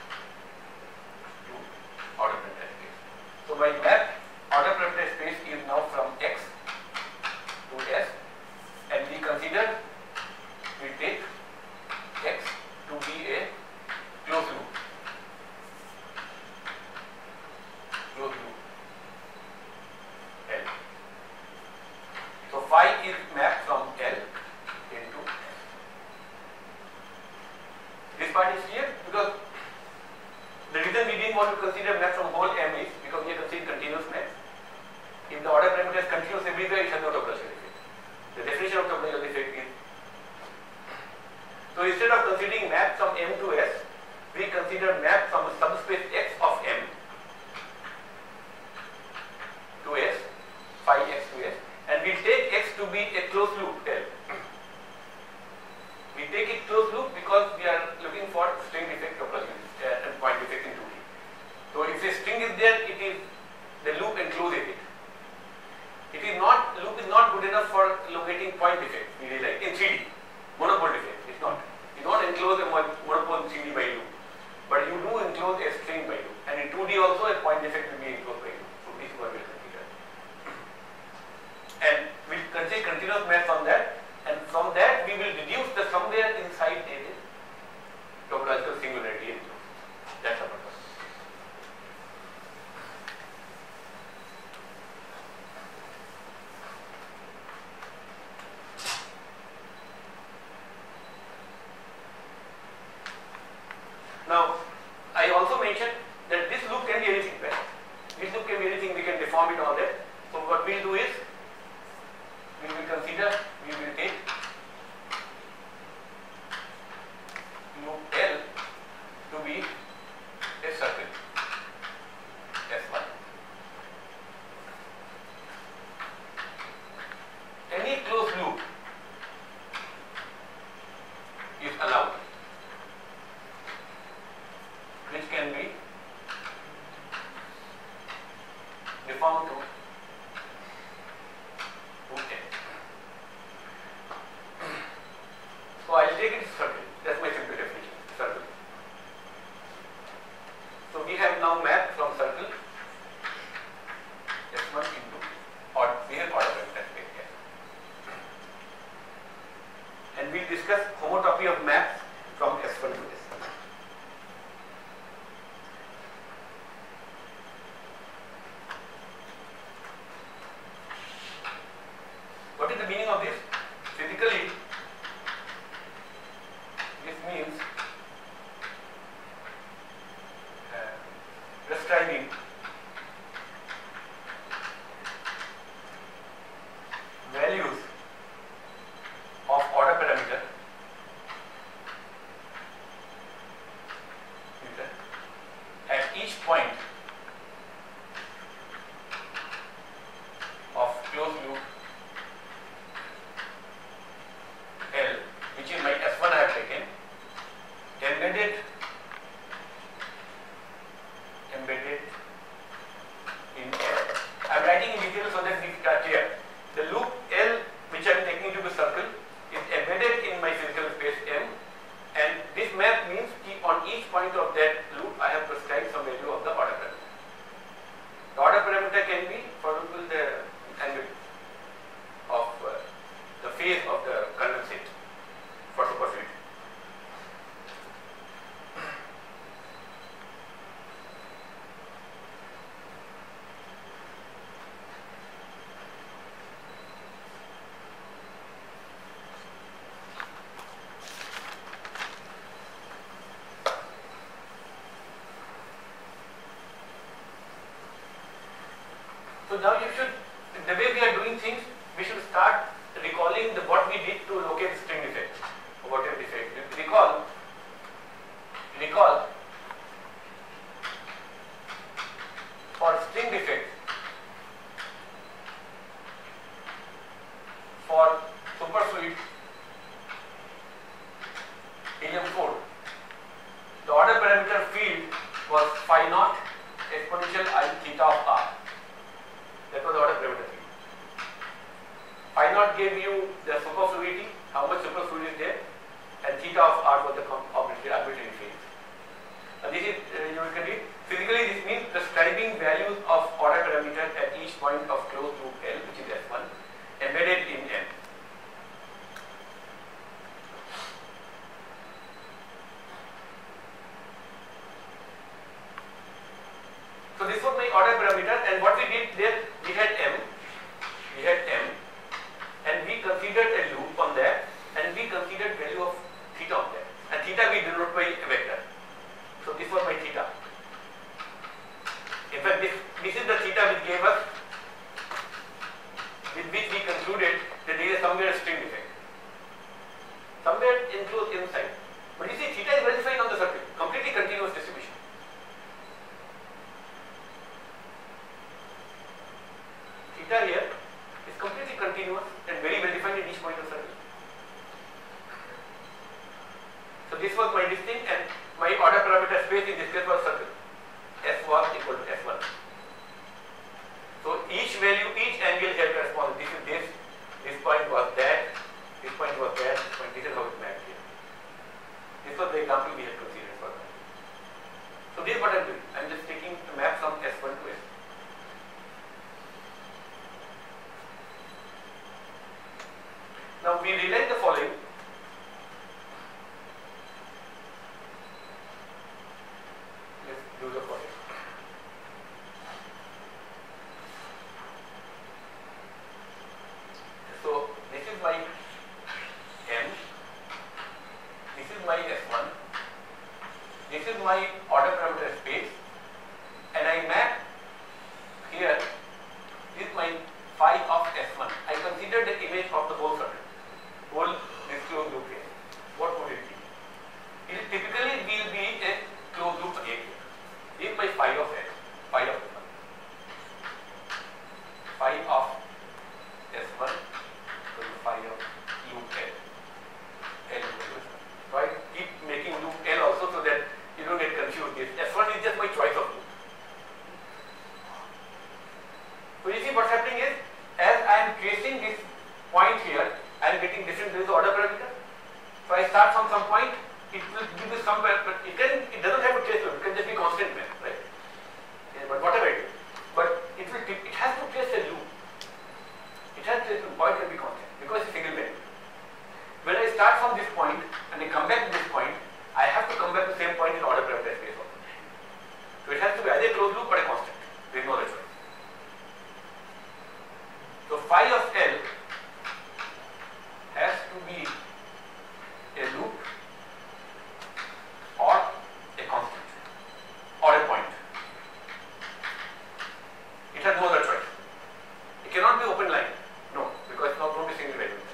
to order parameter space. So my map order parameter space is now from X to S, and we consider, we take X to be a closed loop. L. So phi is mapped from L into S. This part is clear, because the reason we didn't want to consider map from whole M is because we are considering continuous maps. If the order parameter is continuous everywhere, it has no topological defect. The definition of topological defect is, so instead of considering map from M to S, we consider map from a subspace X of M to S, phi X to S, and we take X to be a closed loop L. We take it closed loop because we are looking for string defect topology and point defect in 2D. So if a string is there, it is the loop encloses it. It is not, loop is not good enough for locating point defect, we realize, in 3D. Monopole defect, it's not. You don't enclose a monopole in 3D by loop, but you do enclose a string by loop. And in 2D also a point defect will be enclosed by loop. So this is what we will consider. And we will consider continuous map from that, and from that we will reduce the somewhere inside there is topological singularity enclosed. That's the purpose. Now, I also mentioned that this loop can be anything, right? This loop can be anything, we can deform it all that. So what we will do is, we will consider, we will take loop L to be a circle, S1. Any closed loop is allowed, which can be deformed to my order parameter, and what we did there, we had M, and we considered a loop on that, and we considered value of theta on that, and theta we denote by a vector. So this was my theta. In fact, this is the theta which gave us, with which we concluded that there is somewhere a string defect, somewhere enclosed inside. But you see, theta is well defined on the circle, completely continuous distribution. Theta here is completely continuous and very well defined in each point of circle. So this was my listing, and my order parameter space in this case was circle. S was equal to S1. So each value, each angle here corresponds. This is this point was that, this point was that, this point, this is how it mapped here. This was the example we had considered for that. So this is what I am doing. I am just taking to map from S1 to S. Now we realize the following. Let's do the following. So this is my M, this is my S1, this is my order parameter space, and I map here, this is my phi of S1. I consider the image of the whole circle, whole this closed loop here. What would it be? It typically will be a closed loop again here. This is my phi of S, phi of S1. Phi of S1 so the phi of loop L. So I keep making loop L also so that you don't get confused. This S1 is just my choice of loop. So you see what's happening is, as I am tracing this point here, I am getting different values of order parameter. So I start from some point, it will give me some, but it doesn't have a trace loop, it can just be constant map, right? Yeah, but whatever it is. But it has to trace a loop. It has to trace a loop, or it can be constant, because it's a single value. When I start from this point and I come back to this point, I have to come back to the same point in order parameter space also. So it has to be either a closed loop or a constant. There is no other choice. So phi of L has to be a loop or a constant or a point. It has no other choice. It cannot be open line. No, because it's not going to be single value.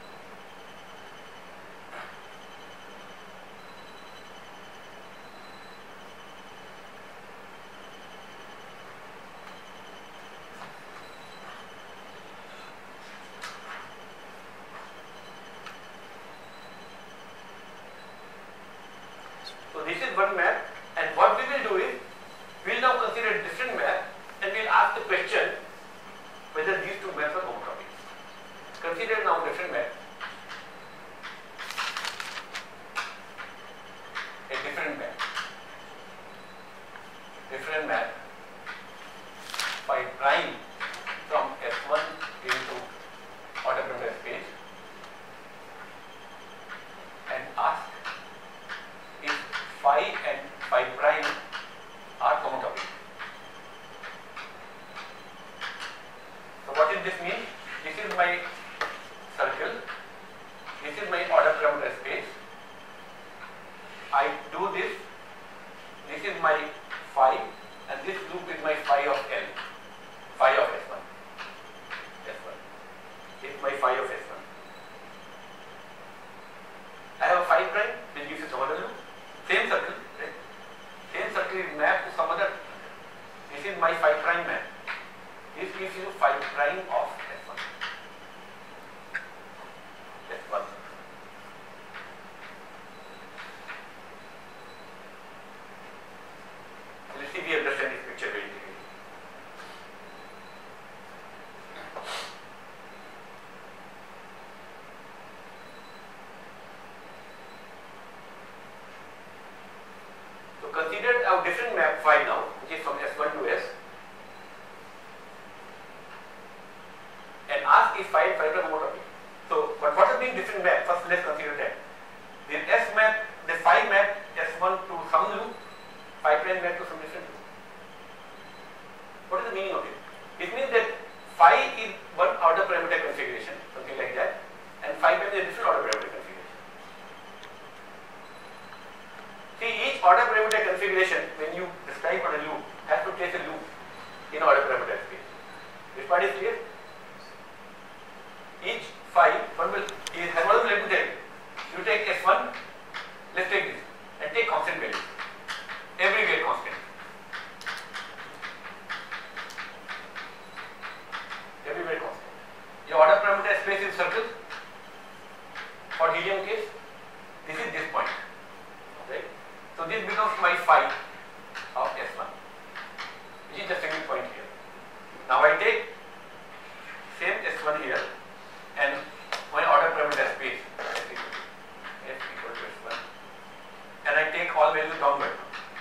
So this is one map, and what we will do is, we will now consider a different map, and we will ask the question whether these two maps are homotopy. Consider now a different map. A different map. Different map. Phi prime from S1 into order parameter space, and ask if phi and phi prime are homotopy. So what does this mean? This is my circle, this is my order parameter space. I do this, this is my phi, and this loop is my phi of L, phi of S1. This is my phi of S1. I have a phi prime, which gives you some other loop. Same circle, right? Same circle is mapped to some other. This is my phi prime map. This gives you phi prime of S1. S1. Let's see if we understand this picture very clearly. So consider our different map phi now, which is from S1 to S, and ask if phi and phi prime are homotopy. So, but what does mean different map? First, let's consider that. The S map, the phi map S1 to some loop, phi prime map to some different loop. order parameter configuration, when you describe on a loop, has to place a loop in order parameter space. This part is clear? Each phi, let me tell you. You take S1, let's take this, and take constant values. Everywhere constant. Everywhere constant. Your order parameter space is circle. For helium case, this is this point. Right? So this becomes my phi of S1, which is the single point here. Now I take same S1 here and my order parameter space S equal to S1, and I take all values downward.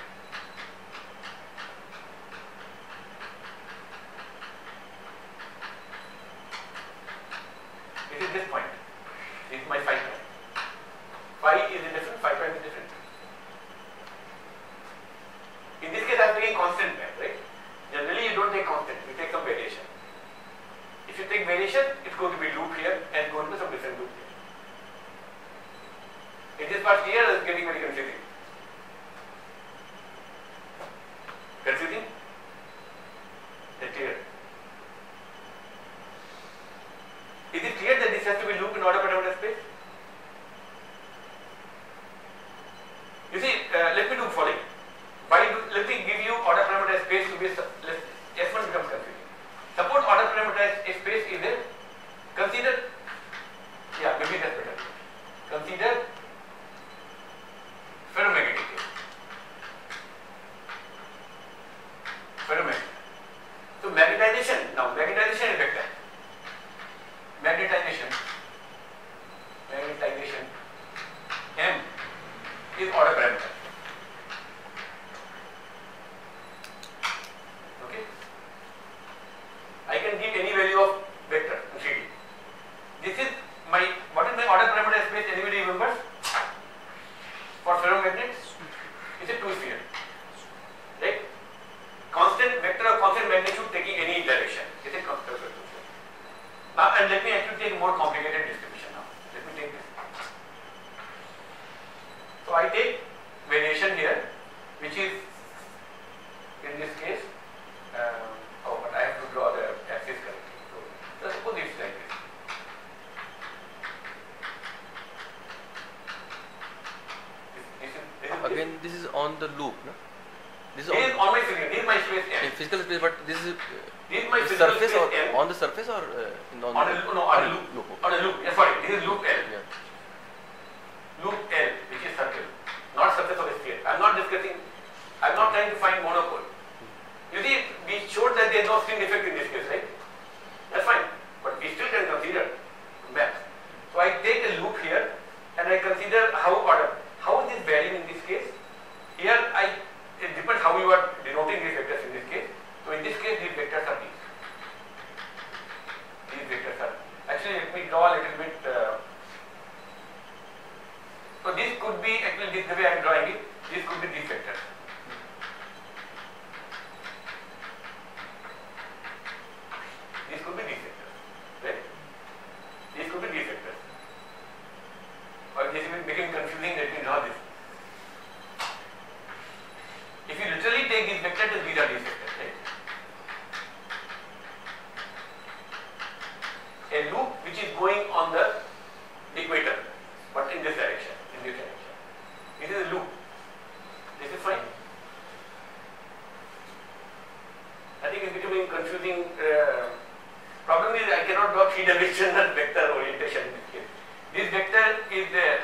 This is this point. This is my phi prime. Phi is different, phi prime is different. In this case I am taking constant map, right? Generally you don't take constant, you take some variation. If you take variation, it's going to be loop here and going to some different loop here. In this part here is getting very confusing. Confusing? Is it clear? Is it clear that this has to be loop in order parameter space? You see, let me do the following. Let me give you order parameter space to be S1 becomes confusing. Suppose order parameter space is a consider, yeah, maybe that's better. Consider ferromagnetic case. Ferromagnetic. So magnetization, now magnetization is vector. Magnetization M is order parameter. Okay? I can give any value of vector in 3D. This is my, what is my order parameter space? Anybody remembers? For ferromagnets, it's a two sphere. Right? Constant vector of constant magnitude taking any direction. It's a constant vector. Now, and let me actually take more complicated distribution now. Let me take this. So I take variation here, which is in this case, but I have to draw the axis correctly. So suppose it's like this. Again, this is on the loop, no? This is on my physical. This is my space M. In physical space, but this is my physical surface space or M. on the surface or On a loop. On a loop. Yeah, sorry, this is loop L. Yeah. Loop L, which is circle, not surface of a sphere. I am not discussing. I am not trying to find monopole. You see, we showed that there is no string defect in this case, right? That's fine, but we still can consider maps. So I take a loop here and I consider how is this varying in this case. Here it depends how you are denoting these vectors in this case. So in this case these vectors are these. These vectors are, actually let me draw a little bit. So this could be, actually this the way I am drawing it, this could be these vectors. These could be these vectors, right? These could be these vectors. Or this is becoming confusing, let me draw this. If you literally take these vectors, then these are these vectors, right? A loop which is going on the equator, but in this direction, This is a loop. This is fine. I think it's becoming confusing. Problem is I cannot draw three-dimensional vector orientation in this case. This vector is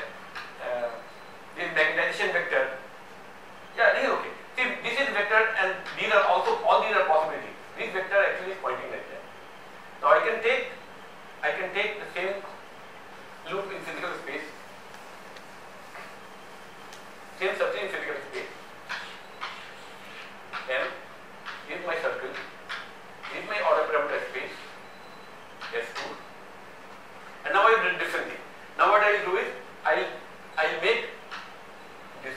this magnetization vector. Yeah, this is okay. See, this is vector, and these are also, all these are possibilities. This vector actually is pointing like that. Now I can take the same loop in physical space, same substance in physical space. M is my circle, is my order parameter space, S2. And now I will do different thing. Now what I will do is, I'll make this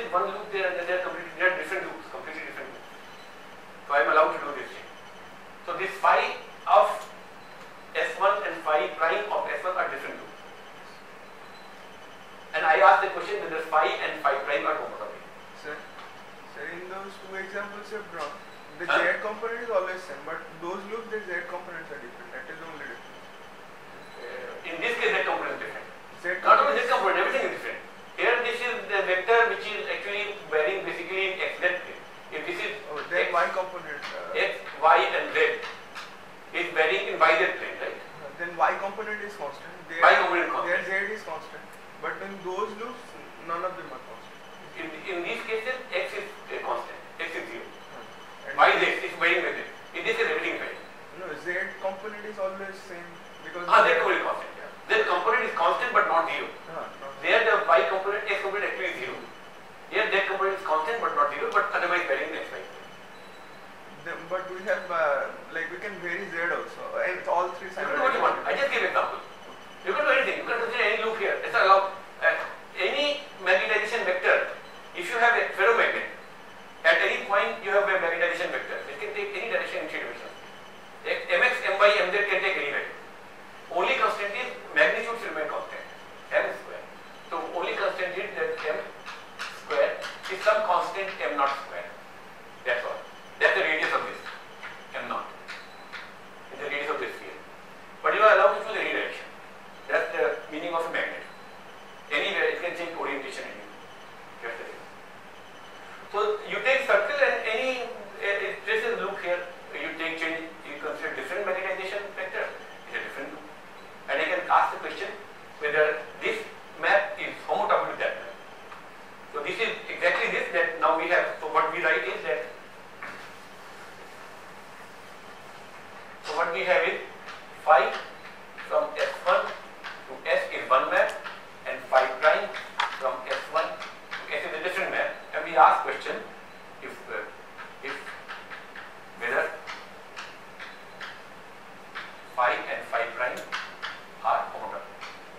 is one loop there and then there are different loops, completely different loops. So I am allowed to do this thing. So this phi of S1 and phi prime of S1 are different loops. And I asked the question whether phi and phi prime are homotopy. Sir, in those two examples you have drawn, the Z component is always same, but those loops, the Z components are different. That is the only difference. In this case, Z component is different. Not only Z component, everything is different. Here, this is the vector which is actually varying basically in XZ plane. If this is then Y component, X, Y, and Z is varying in YZ plane, right? Then Y component is constant. Y component is constant. Their Z is constant. But in those loops, none of them are constant. In these cases, X is constant. X is 0. And YZ is varying with it. In this case, everything is varying. No, Z component is always same because Z component is constant. Z component is constant but not 0. There the Y component, X component actually is 0. Here Z component is constant but not 0, but otherwise varying in X, Y. But we have like we can vary Z also, and it's all three You can do what you want. I just give example. You can do anything. You can consider any loop here. It's allowed. Any magnetization vector. If you have a ferromagnet, at any point you have a magnetization vector. It can take any direction in three dimensions. Mx, My, Mz can take any value. Only constant is magnitude should remain constant. M square. So only constant is that M square is some constant M naught square. That's all. That's the radius of this. M naught. It's the radius of this sphere. But you are allowed to choose any direction. That's the meaning of a magnet. Anywhere it can change orientation anywhere. That's the reason. So you take circle and any this is loop here. You consider different magnetization vector. It's a different loop. And I can ask the question whether this map is homotopy with that map. So this is exactly this that now we have. So what we write is that. So what we have is phi from S1 to S is one map and phi prime from S1 to S is a different map. And we ask question if whether phi and phi prime are homotopy.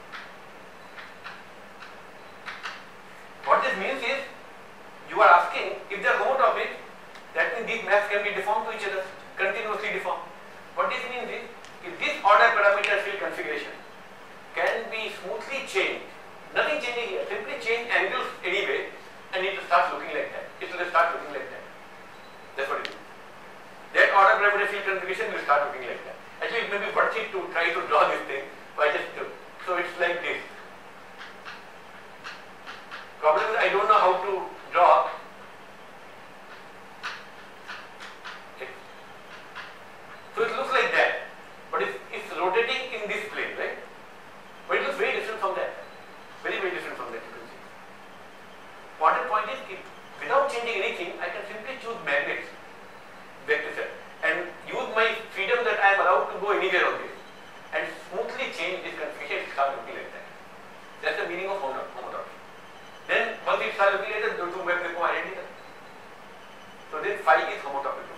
What this means is you are asking if they are homotopy, that means these maps can be deformed to each other, continuously deformed. What this means is if this order parameter field configuration can be smoothly changed, nothing changing here, simply change angles anyway, and it will start looking like that. It will start looking like that. That's what it means. That order parameter field configuration will start looking like that. Actually, it may be worth it to try to draw this thing, but I just do. So it's like this. Problem is I don't know how to draw. So it looks like that, but it's rotating in this plane, right? But it looks very different from that. Very, very different from that, you can see. Important point is, without changing anything, I can simply choose magnets, vector set, and use my freedom that I am allowed to go anywhere on this, and smoothly change this configuration. It starts looking like that. That's the meaning of homotopy. Then, once it starts looking like that, the two maps become identical. So then phi is homotopy.